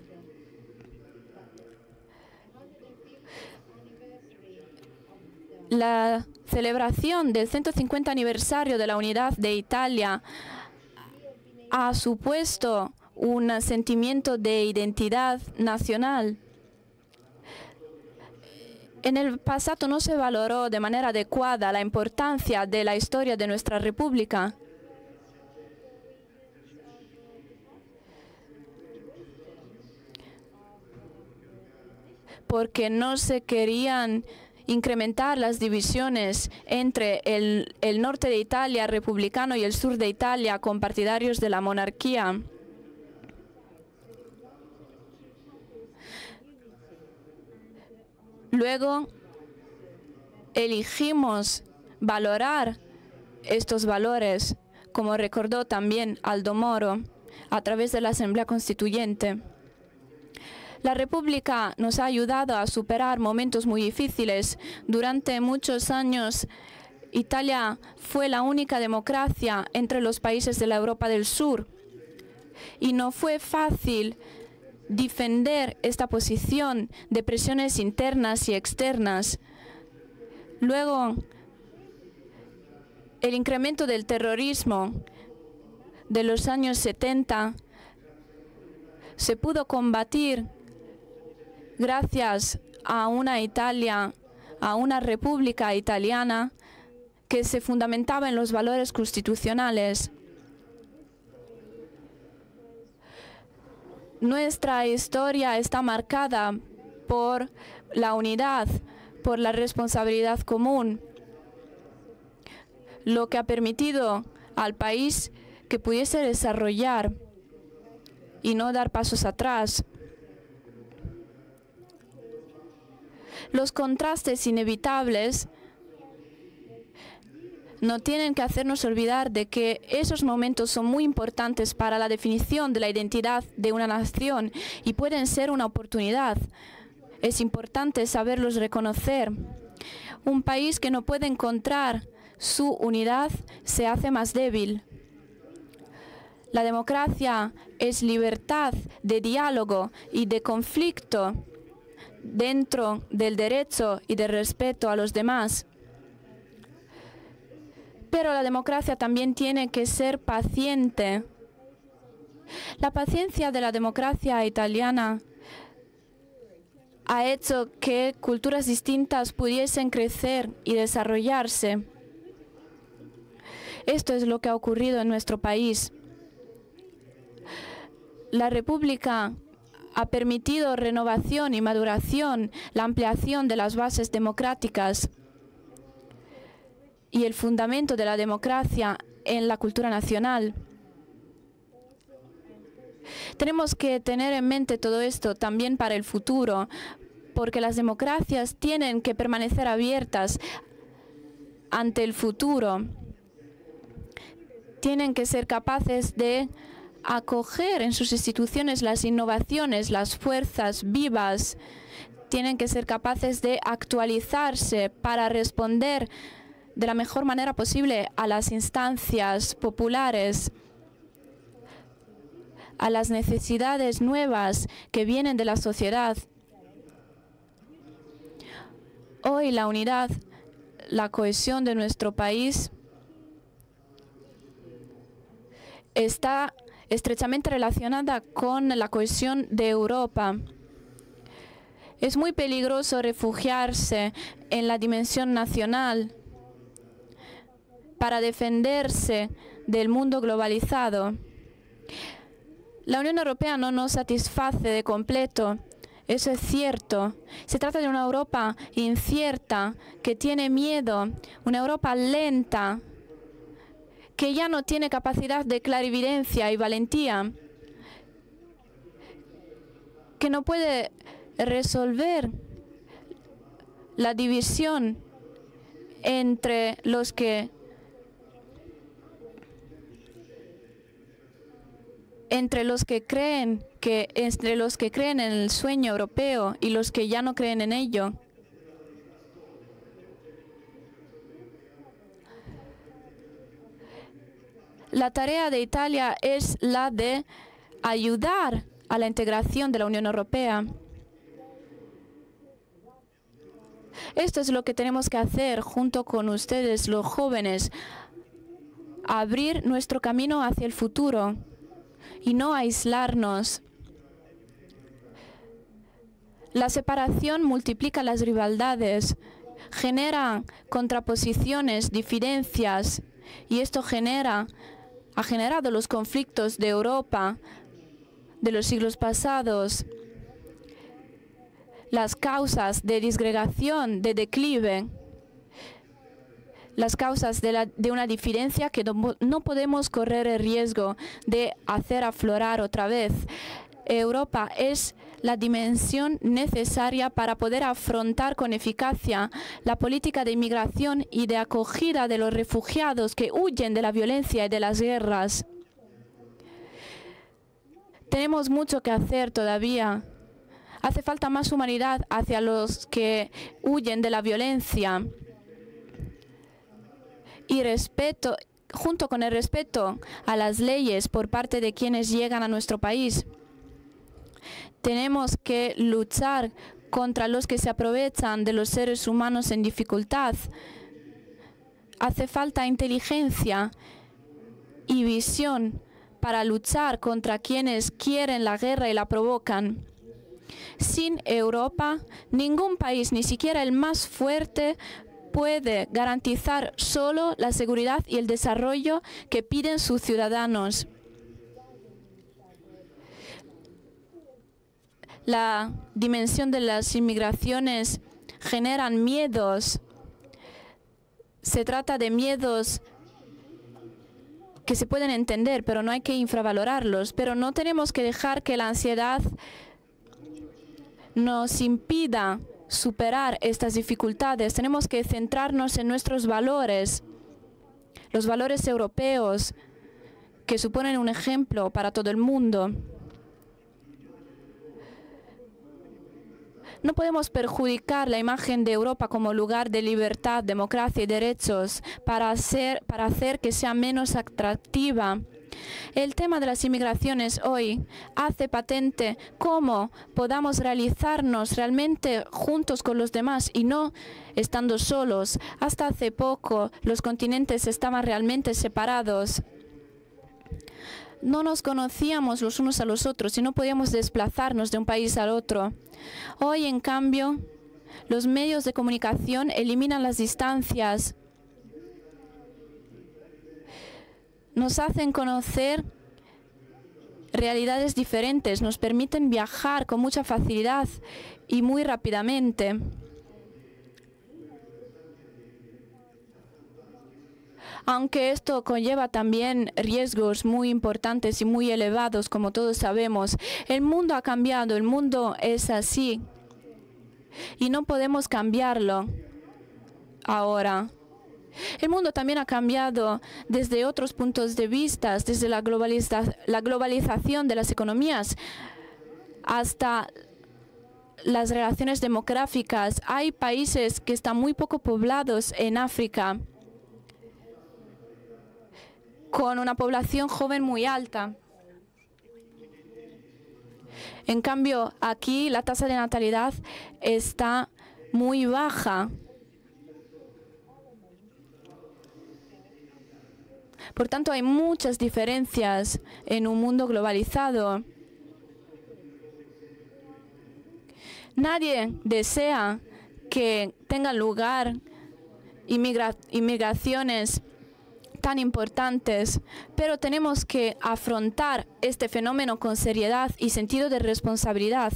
La celebración del ciento cincuenta aniversario de la unidad de Italia ha supuesto un sentimiento de identidad nacional. En el pasado no se valoró de manera adecuada la importancia de la historia de nuestra República. Porque no se querían incrementar las divisiones entre el, el norte de Italia republicano y el sur de Italia con partidarios de la monarquía. Luego elegimos valorar estos valores, como recordó también Aldo Moro, a través de la Asamblea Constituyente. La República nos ha ayudado a superar momentos muy difíciles. Durante muchos años, Italia fue la única democracia entre los países de la Europa del Sur. Y no fue fácil defender esta posición de presiones internas y externas. Luego, el incremento del terrorismo de los años setenta se pudo combatir gracias a una Italia, a una república italiana que se fundamentaba en los valores constitucionales. Nuestra historia está marcada por la unidad, por la responsabilidad común, lo que ha permitido al país que pudiese desarrollar y no dar pasos atrás. Los contrastes inevitables no tienen que hacernos olvidar de que esos momentos son muy importantes para la definición de la identidad de una nación y pueden ser una oportunidad. Es importante saberlos reconocer. Un país que no puede encontrar su unidad se hace más débil. La democracia es libertad de diálogo y de conflicto dentro del derecho y del respeto a los demás. Pero la democracia también tiene que ser paciente. La paciencia de la democracia italiana ha hecho que culturas distintas pudiesen crecer y desarrollarse. Esto es lo que ha ocurrido en nuestro país. La República ha permitido renovación y maduración, la ampliación de las bases democráticas y el fundamento de la democracia en la cultura nacional. Tenemos que tener en mente todo esto también para el futuro, porque las democracias tienen que permanecer abiertas ante el futuro. Tienen que ser capaces de acoger en sus instituciones las innovaciones, las fuerzas vivas. Tienen que ser capaces de actualizarse para responder de la mejor manera posible a las instancias populares, a las necesidades nuevas que vienen de la sociedad. Hoy la unidad, la cohesión de nuestro país está estrechamente relacionada con la cohesión de Europa. Es muy peligroso refugiarse en la dimensión nacional para defenderse del mundo globalizado. La Unión Europea no nos satisface de completo. Eso es cierto. Se trata de una Europa incierta, que tiene miedo, una Europa lenta, que ya no tiene capacidad de clarividencia y valentía, que no puede resolver la división entre los que entre los que creen que entre los que creen en el sueño europeo y los que ya no creen en ello. La tarea de Italia es la de ayudar a la integración de la Unión Europea. Esto es lo que tenemos que hacer junto con ustedes, los jóvenes, abrir nuestro camino hacia el futuro y no aislarnos. La separación multiplica las rivalidades, genera contraposiciones, diferencias, y esto genera, ha generado los conflictos de Europa de los siglos pasados, las causas de disgregación, de declive, las causas de, la, de una diferencia que no, no podemos correr el riesgo de hacer aflorar otra vez. Europa es la dimensión necesaria para poder afrontar con eficacia la política de inmigración y de acogida de los refugiados que huyen de la violencia y de las guerras. Tenemos mucho que hacer todavía. Hace falta más humanidad hacia los que huyen de la violencia y respeto, junto con el respeto a las leyes por parte de quienes llegan a nuestro país. Tenemos que luchar contra los que se aprovechan de los seres humanos en dificultad. Hace falta inteligencia y visión para luchar contra quienes quieren la guerra y la provocan. Sin Europa, ningún país, ni siquiera el más fuerte, puede garantizar solo la seguridad y el desarrollo que piden sus ciudadanos. La dimensión de las inmigraciones generan miedos. Se trata de miedos que se pueden entender, pero no hay que infravalorarlos. Pero no tenemos que dejar que la ansiedad nos impida superar estas dificultades. Tenemos que centrarnos en nuestros valores, los valores europeos, que suponen un ejemplo para todo el mundo. No podemos perjudicar la imagen de Europa como lugar de libertad, democracia y derechos para hacer, para hacer que sea menos atractiva. El tema de las inmigraciones hoy hace patente cómo podamos realizarnos realmente juntos con los demás y no estando solos. Hasta hace poco los continentes estaban realmente separados. No nos conocíamos los unos a los otros y no podíamos desplazarnos de un país al otro. Hoy, en cambio, los medios de comunicación eliminan las distancias. Nos hacen conocer realidades diferentes, nos permiten viajar con mucha facilidad y muy rápidamente. Aunque esto conlleva también riesgos muy importantes y muy elevados, como todos sabemos, el mundo ha cambiado, el mundo es así y no podemos cambiarlo ahora. El mundo también ha cambiado desde otros puntos de vista, desde la, globaliza- la globalización de las economías hasta las relaciones demográficas. Hay países que están muy poco poblados en África, con una población joven muy alta. En cambio, aquí la tasa de natalidad está muy baja. Por tanto, hay muchas diferencias en un mundo globalizado. Nadie desea que tengan lugar inmigra- inmigraciones tan importantes, pero tenemos que afrontar este fenómeno con seriedad y sentido de responsabilidad.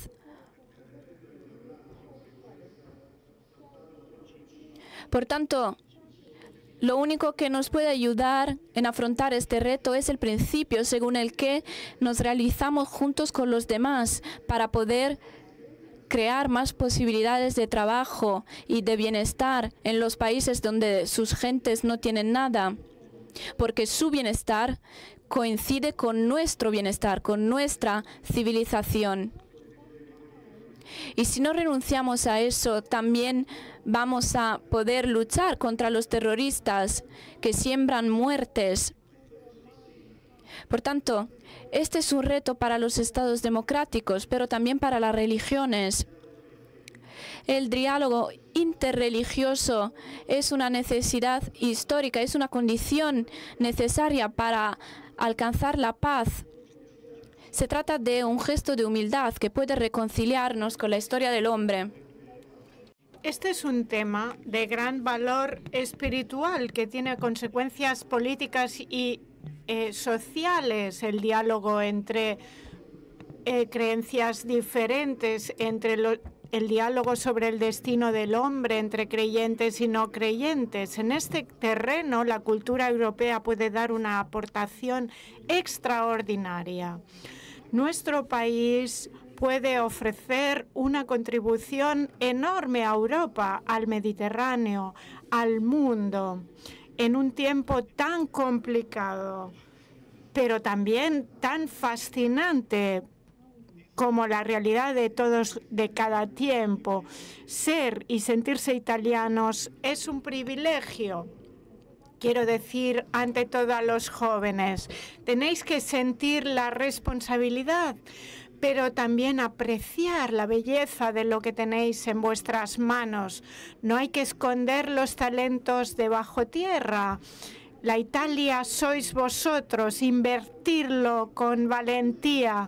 Por tanto, Lo único que nos puede ayudar en afrontar este reto es el principio según el que nos realizamos juntos con los demás para poder crear más posibilidades de trabajo y de bienestar en los países donde sus gentes no tienen nada, porque su bienestar coincide con nuestro bienestar, con nuestra civilización. Y si no renunciamos a eso, también vamos a poder luchar contra los terroristas que siembran muertes. Por tanto, este es un reto para los estados democráticos, pero también para las religiones. El diálogo interreligioso es una necesidad histórica, es una condición necesaria para alcanzar la paz. Se trata de un gesto de humildad que puede reconciliarnos con la historia del hombre. Este es un tema de gran valor espiritual que tiene consecuencias políticas y eh, sociales. El diálogo entre eh, creencias diferentes, entre lo, el diálogo sobre el destino del hombre entre creyentes y no creyentes. En este terreno, la cultura europea puede dar una aportación extraordinaria. Nuestro país puede ofrecer una contribución enorme a Europa, al Mediterráneo, al mundo, en un tiempo tan complicado, pero también tan fascinante como la realidad de todos, de cada tiempo. Ser y sentirse italianos es un privilegio. Quiero decir ante todo a los jóvenes, tenéis que sentir la responsabilidad, pero también apreciar la belleza de lo que tenéis en vuestras manos. No hay que esconder los talentos debajo tierra. La Italia sois vosotros, invertirlo con valentía.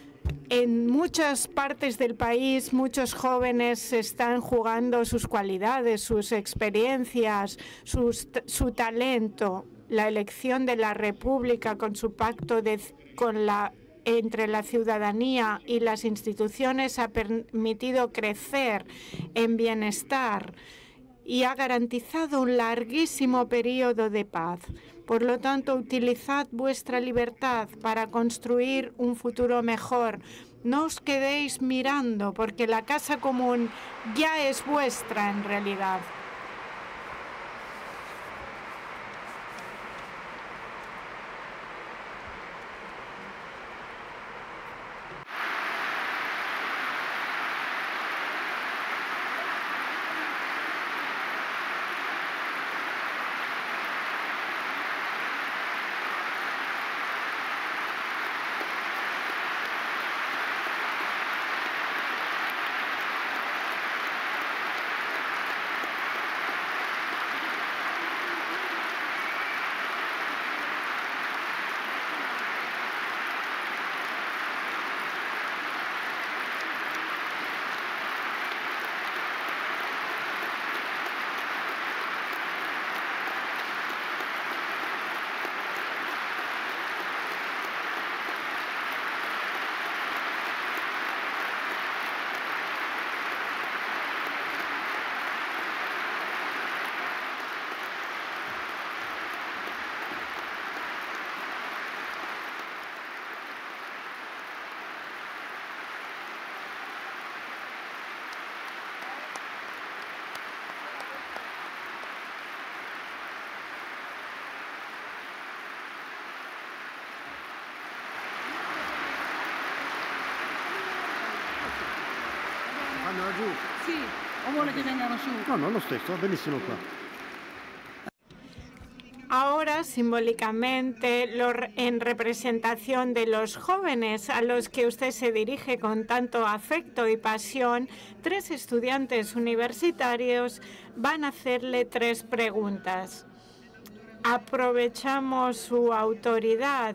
En muchas partes del país, muchos jóvenes están jugando sus cualidades, sus experiencias, sus, su talento. La elección de la República con su pacto de, con la, entre la ciudadanía y las instituciones ha permitido crecer en bienestar y ha garantizado un larguísimo periodo de paz. Por lo tanto, utilizad vuestra libertad para construir un futuro mejor. No os quedéis mirando, porque la casa común ya es vuestra en realidad. Vanno giù? Sì, o vuole che vengano su? No, no, lo stesso, va benissimo qua. Ahora, simbólicamente, lo, en representación de los jóvenes a los que usted se dirige con tanto afecto y pasión, tres estudiantes universitarios van a hacerle tres preguntas. Aprovechamos su autoridad,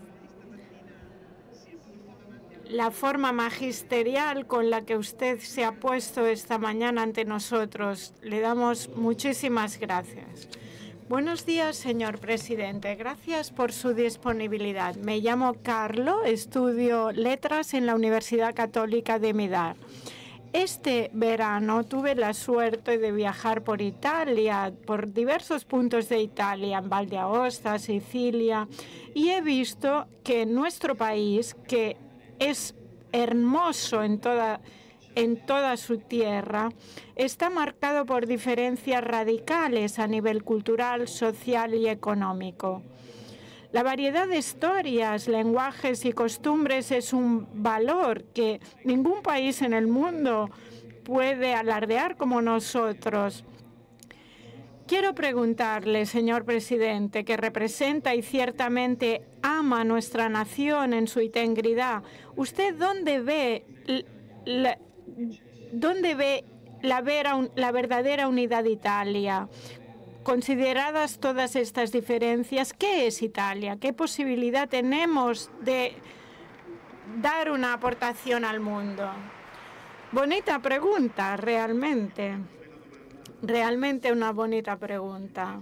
la forma magisterial con la que usted se ha puesto esta mañana ante nosotros. Le damos muchísimas gracias. Buenos días, señor presidente. Gracias por su disponibilidad. Me llamo Carlo, estudio letras en la Universidad Católica de Midar. Este verano tuve la suerte de viajar por Italia, por diversos puntos de Italia, en Val d'Aosta, Sicilia, y he visto que nuestro país, que es hermoso en toda, en toda su tierra, está marcado por diferencias radicales a nivel cultural, social y económico. La variedad de historias, lenguajes y costumbres es un valor que ningún país en el mundo puede alardear como nosotros. Quiero preguntarle, señor presidente, que representa y ciertamente ama a nuestra nación en su integridad, ¿usted dónde ve la, dónde ve la, vera, la verdadera unidad de Italia? Consideradas todas estas diferencias, ¿qué es Italia? ¿Qué posibilidad tenemos de dar una aportación al mundo? Bonita pregunta, realmente. Realmente una bonita pregunta.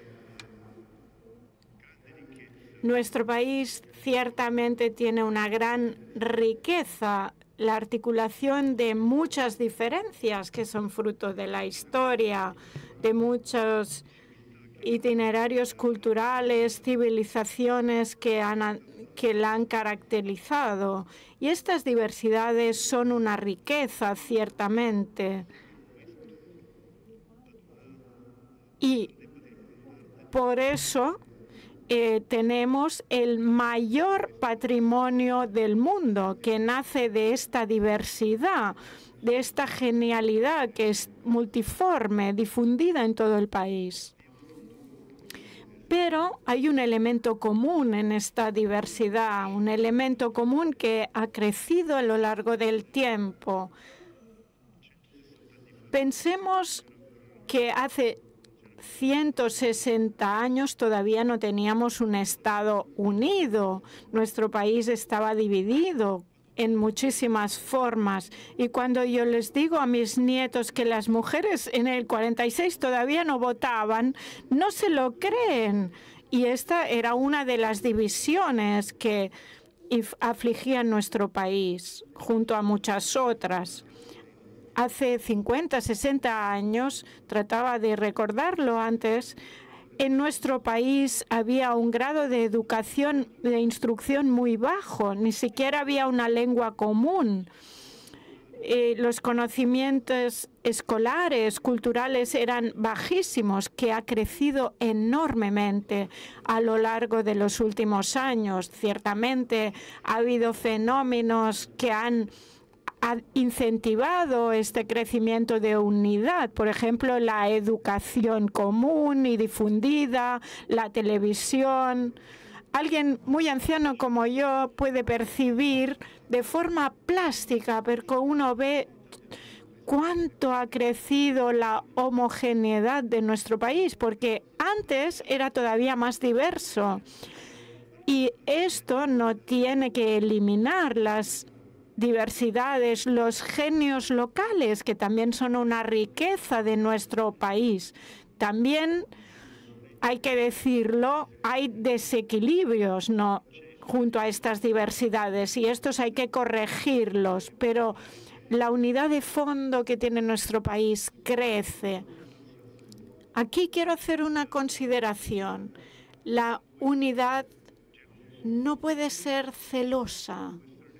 Nuestro país ciertamente tiene una gran riqueza, la articulación de muchas diferencias que son fruto de la historia, de muchos itinerarios culturales, civilizaciones que, han, que la han caracterizado. Y estas diversidades son una riqueza, ciertamente. Y por eso eh, tenemos el mayor patrimonio del mundo, que nace de esta diversidad, de esta genialidad que es multiforme, difundida en todo el país. Pero hay un elemento común en esta diversidad, un elemento común que ha crecido a lo largo del tiempo. Pensemos que hace ciento sesenta años todavía no teníamos un Estado unido. Nuestro país estaba dividido en muchísimas formas. Y cuando yo les digo a mis nietos que las mujeres en el cuarenta y seis todavía no votaban, no se lo creen. Y esta era una de las divisiones que afligían nuestro país, junto a muchas otras. Hace cincuenta, sesenta años, trataba de recordarlo antes, en nuestro país había un grado de educación, de instrucción muy bajo, ni siquiera había una lengua común. Eh, los conocimientos escolares, culturales eran bajísimos, que ha crecido enormemente a lo largo de los últimos años. Ciertamente ha habido fenómenos que han ha incentivado este crecimiento de unidad, por ejemplo, la educación común y difundida, la televisión. Alguien muy anciano como yo puede percibir de forma plástica, pero uno ve cuánto ha crecido la homogeneidad de nuestro país, porque antes era todavía más diverso. Y esto no tiene que eliminar las diversidades, los genios locales, que también son una riqueza de nuestro país. También, hay que decirlo, hay desequilibrios, ¿no?, junto a estas diversidades, y estos hay que corregirlos, pero la unidad de fondo que tiene nuestro país crece. Aquí quiero hacer una consideración. La unidad no puede ser celosa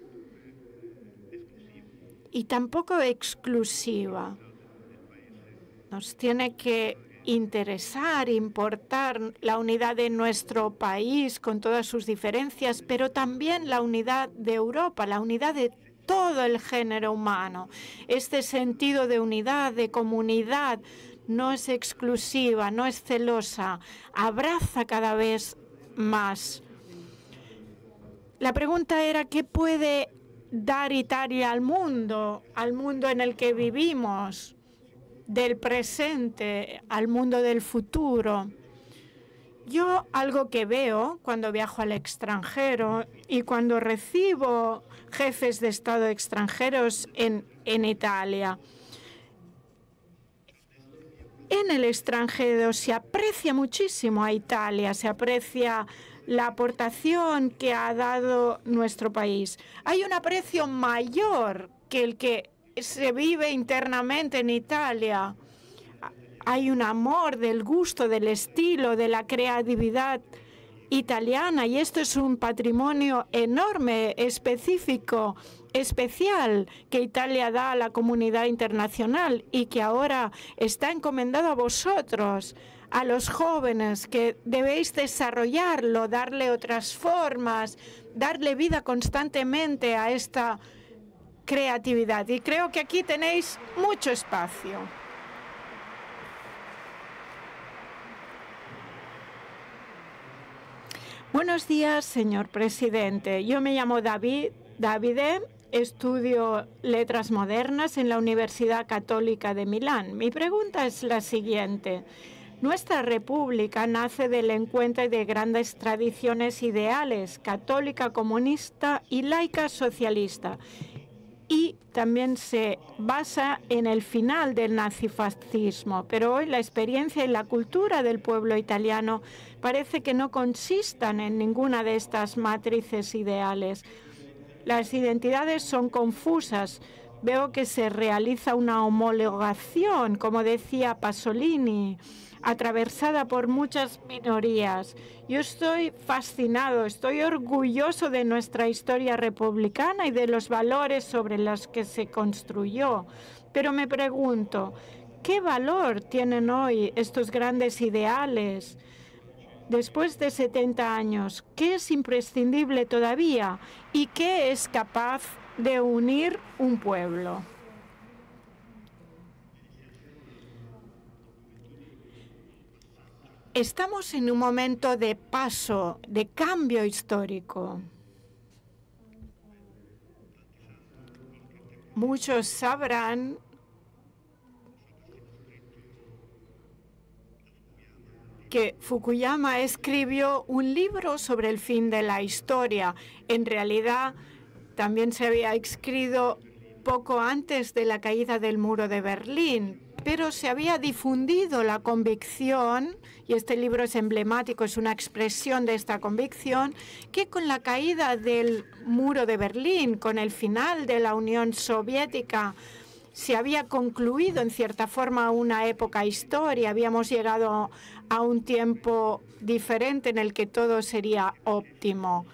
y tampoco exclusiva. Nos tiene que interesar, importar la unidad de nuestro país con todas sus diferencias, pero también la unidad de Europa, la unidad de todo el género humano. Este sentido de unidad, de comunidad, no es exclusiva, no es celosa, abraza cada vez más. La pregunta era, ¿qué puede dar Italia al mundo, al mundo en el que vivimos, del presente al mundo del futuro? Yo algo que veo cuando viajo al extranjero y cuando recibo jefes de Estado extranjeros en, en Italia, en el extranjero se aprecia muchísimo a Italia, se aprecia la aportación que ha dado nuestro país. Hay un aprecio mayor que el que se vive internamente en Italia. Hay un amor del gusto, del estilo, de la creatividad italiana, y esto es un patrimonio enorme, específico, especial, que Italia da a la comunidad internacional y que ahora está encomendado a vosotros, a los jóvenes, que debéis desarrollarlo, darle otras formas, darle vida constantemente a esta creatividad. Y creo que aquí tenéis mucho espacio. Buenos días, señor presidente. Yo me llamo David, Davide, estudio Letras Modernas en la Universidad Católica de Milán. Mi pregunta es la siguiente. Nuestra república nace del encuentro de grandes tradiciones ideales, católica, comunista y laica socialista. Y también se basa en el final del nazifascismo. Pero hoy la experiencia y la cultura del pueblo italiano parece que no consistan en ninguna de estas matrices ideales. Las identidades son confusas. Veo que se realiza una homologación, como decía Pasolini, atravesada por muchas minorías. Yo estoy fascinado, estoy orgulloso de nuestra historia republicana y de los valores sobre los que se construyó. Pero me pregunto, ¿qué valor tienen hoy estos grandes ideales? Después de setenta años, ¿qué es imprescindible todavía? ¿Y qué es capaz de unir un pueblo? Estamos en un momento de paso, de cambio histórico. Muchos sabrán que Fukuyama escribió un libro sobre el fin de la historia. En realidad, también se había escrito poco antes de la caída del muro de Berlín, pero se había difundido la convicción, y este libro es emblemático, es una expresión de esta convicción, que con la caída del muro de Berlín, con el final de la Unión Soviética, se había concluido en cierta forma una época histórica, habíamos llegado a un tiempo diferente en el que todo sería óptimo.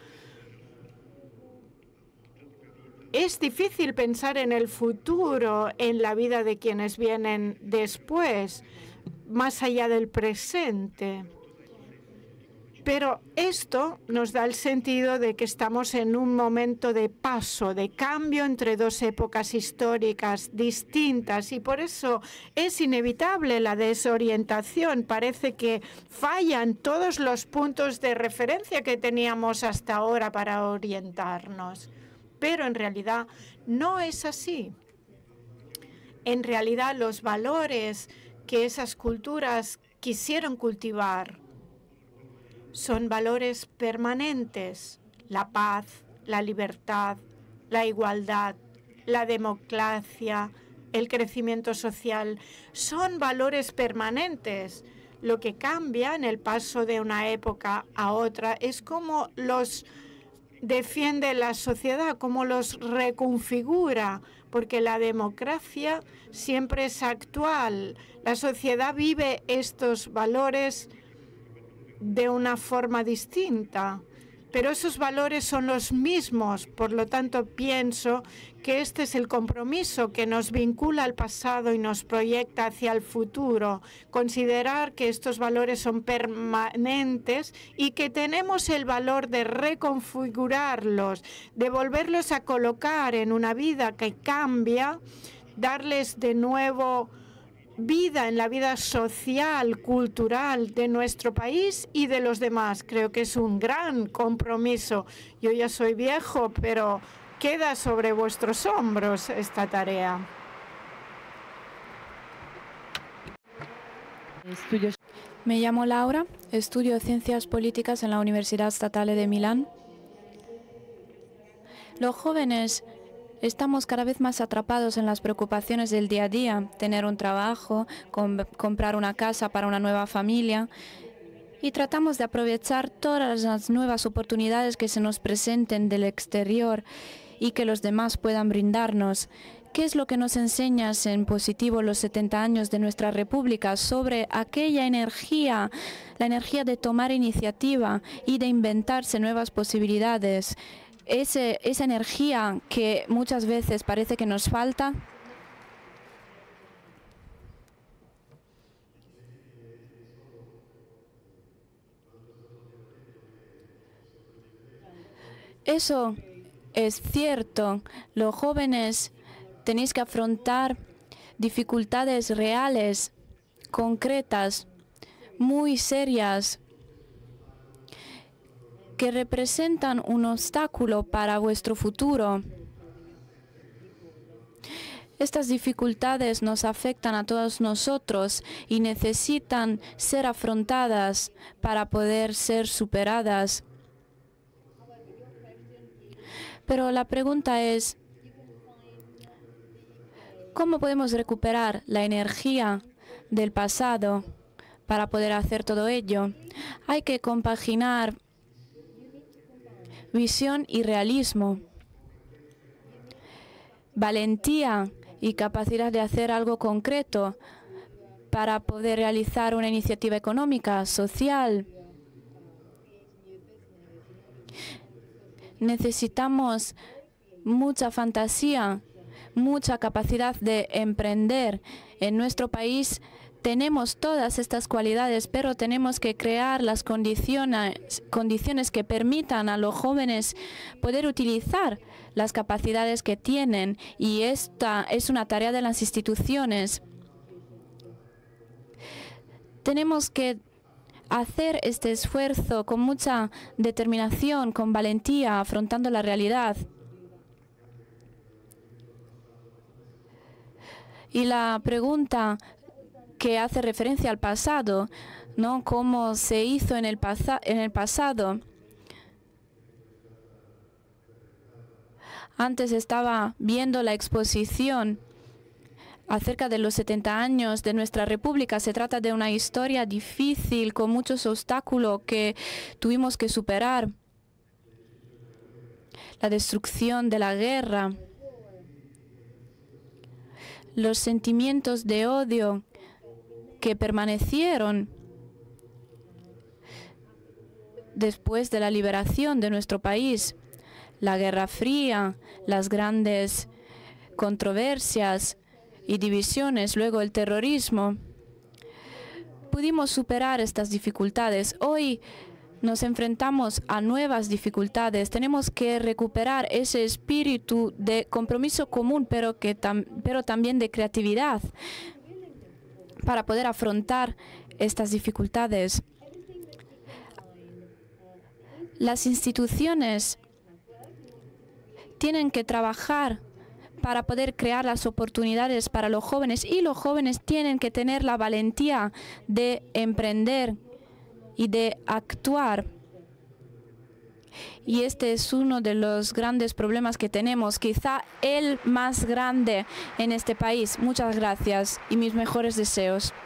Es difícil pensar en el futuro, en la vida de quienes vienen después, más allá del presente. Pero esto nos da el sentido de que estamos en un momento de paso, de cambio entre dos épocas históricas distintas, y por eso es inevitable la desorientación. Parece que fallan todos los puntos de referencia que teníamos hasta ahora para orientarnos. Pero en realidad no es así. En realidad los valores que esas culturas quisieron cultivar son valores permanentes: la paz, la libertad, la igualdad, la democracia, el crecimiento social. Son valores permanentes. Lo que cambia en el paso de una época a otra es cómo los defiende la sociedad, cómo los reconfigura, porque la democracia siempre es actual. La sociedad vive estos valores de una forma distinta, pero esos valores son los mismos. Por lo tanto, pienso que este es el compromiso que nos vincula al pasado y nos proyecta hacia el futuro. Considerar que estos valores son permanentes y que tenemos el valor de reconfigurarlos, de volverlos a colocar en una vida que cambia, darles de nuevo vida en la vida social, cultural de nuestro país y de los demás. Creo que es un gran compromiso. Yo ya soy viejo, pero queda sobre vuestros hombros esta tarea. Me llamo Laura, estudio Ciencias Políticas en la Universidad Statale de Milán. Los jóvenes estamos cada vez más atrapados en las preocupaciones del día a día, tener un trabajo, com- comprar una casa para una nueva familia, y tratamos de aprovechar todas las nuevas oportunidades que se nos presenten del exterior y que los demás puedan brindarnos. ¿Qué es lo que nos enseñas en positivo los setenta años de nuestra República sobre aquella energía, la energía de tomar iniciativa y de inventarse nuevas posibilidades? Ese, esa energía que muchas veces parece que nos falta. Eso es cierto. Los jóvenes tenéis que afrontar dificultades reales, concretas, muy serias, que representan un obstáculo para vuestro futuro. Estas dificultades nos afectan a todos nosotros y necesitan ser afrontadas para poder ser superadas. Pero la pregunta es, ¿cómo podemos recuperar la energía del pasado para poder hacer todo ello? Hay que compaginar visión y realismo, valentía y capacidad de hacer algo concreto para poder realizar una iniciativa económica, social. Necesitamos mucha fantasía, mucha capacidad de emprender. En nuestro país tenemos todas estas cualidades, pero tenemos que crear las condiciones, condiciones que permitan a los jóvenes poder utilizar las capacidades que tienen, y esta es una tarea de las instituciones. Tenemos que hacer este esfuerzo con mucha determinación, con valentía, afrontando la realidad. Y la pregunta que hace referencia al pasado, ¿no? ¿Cómo se hizo en el, pasa en el pasado? Antes estaba viendo la exposición acerca de los setenta años de nuestra República. Se trata de una historia difícil, con muchos obstáculos que tuvimos que superar. La destrucción de la guerra, los sentimientos de odio que permanecieron después de la liberación de nuestro país, la Guerra Fría, las grandes controversias y divisiones, luego el terrorismo. Pudimos superar estas dificultades. Hoy nos enfrentamos a nuevas dificultades. Tenemos que recuperar ese espíritu de compromiso común, pero, que tam pero también de creatividad, para poder afrontar estas dificultades. Las instituciones tienen que trabajar para poder crear las oportunidades para los jóvenes, y los jóvenes tienen que tener la valentía de emprender y de actuar. Y este es uno de los grandes problemas que tenemos, quizá el más grande en este país. Muchas gracias y mis mejores deseos.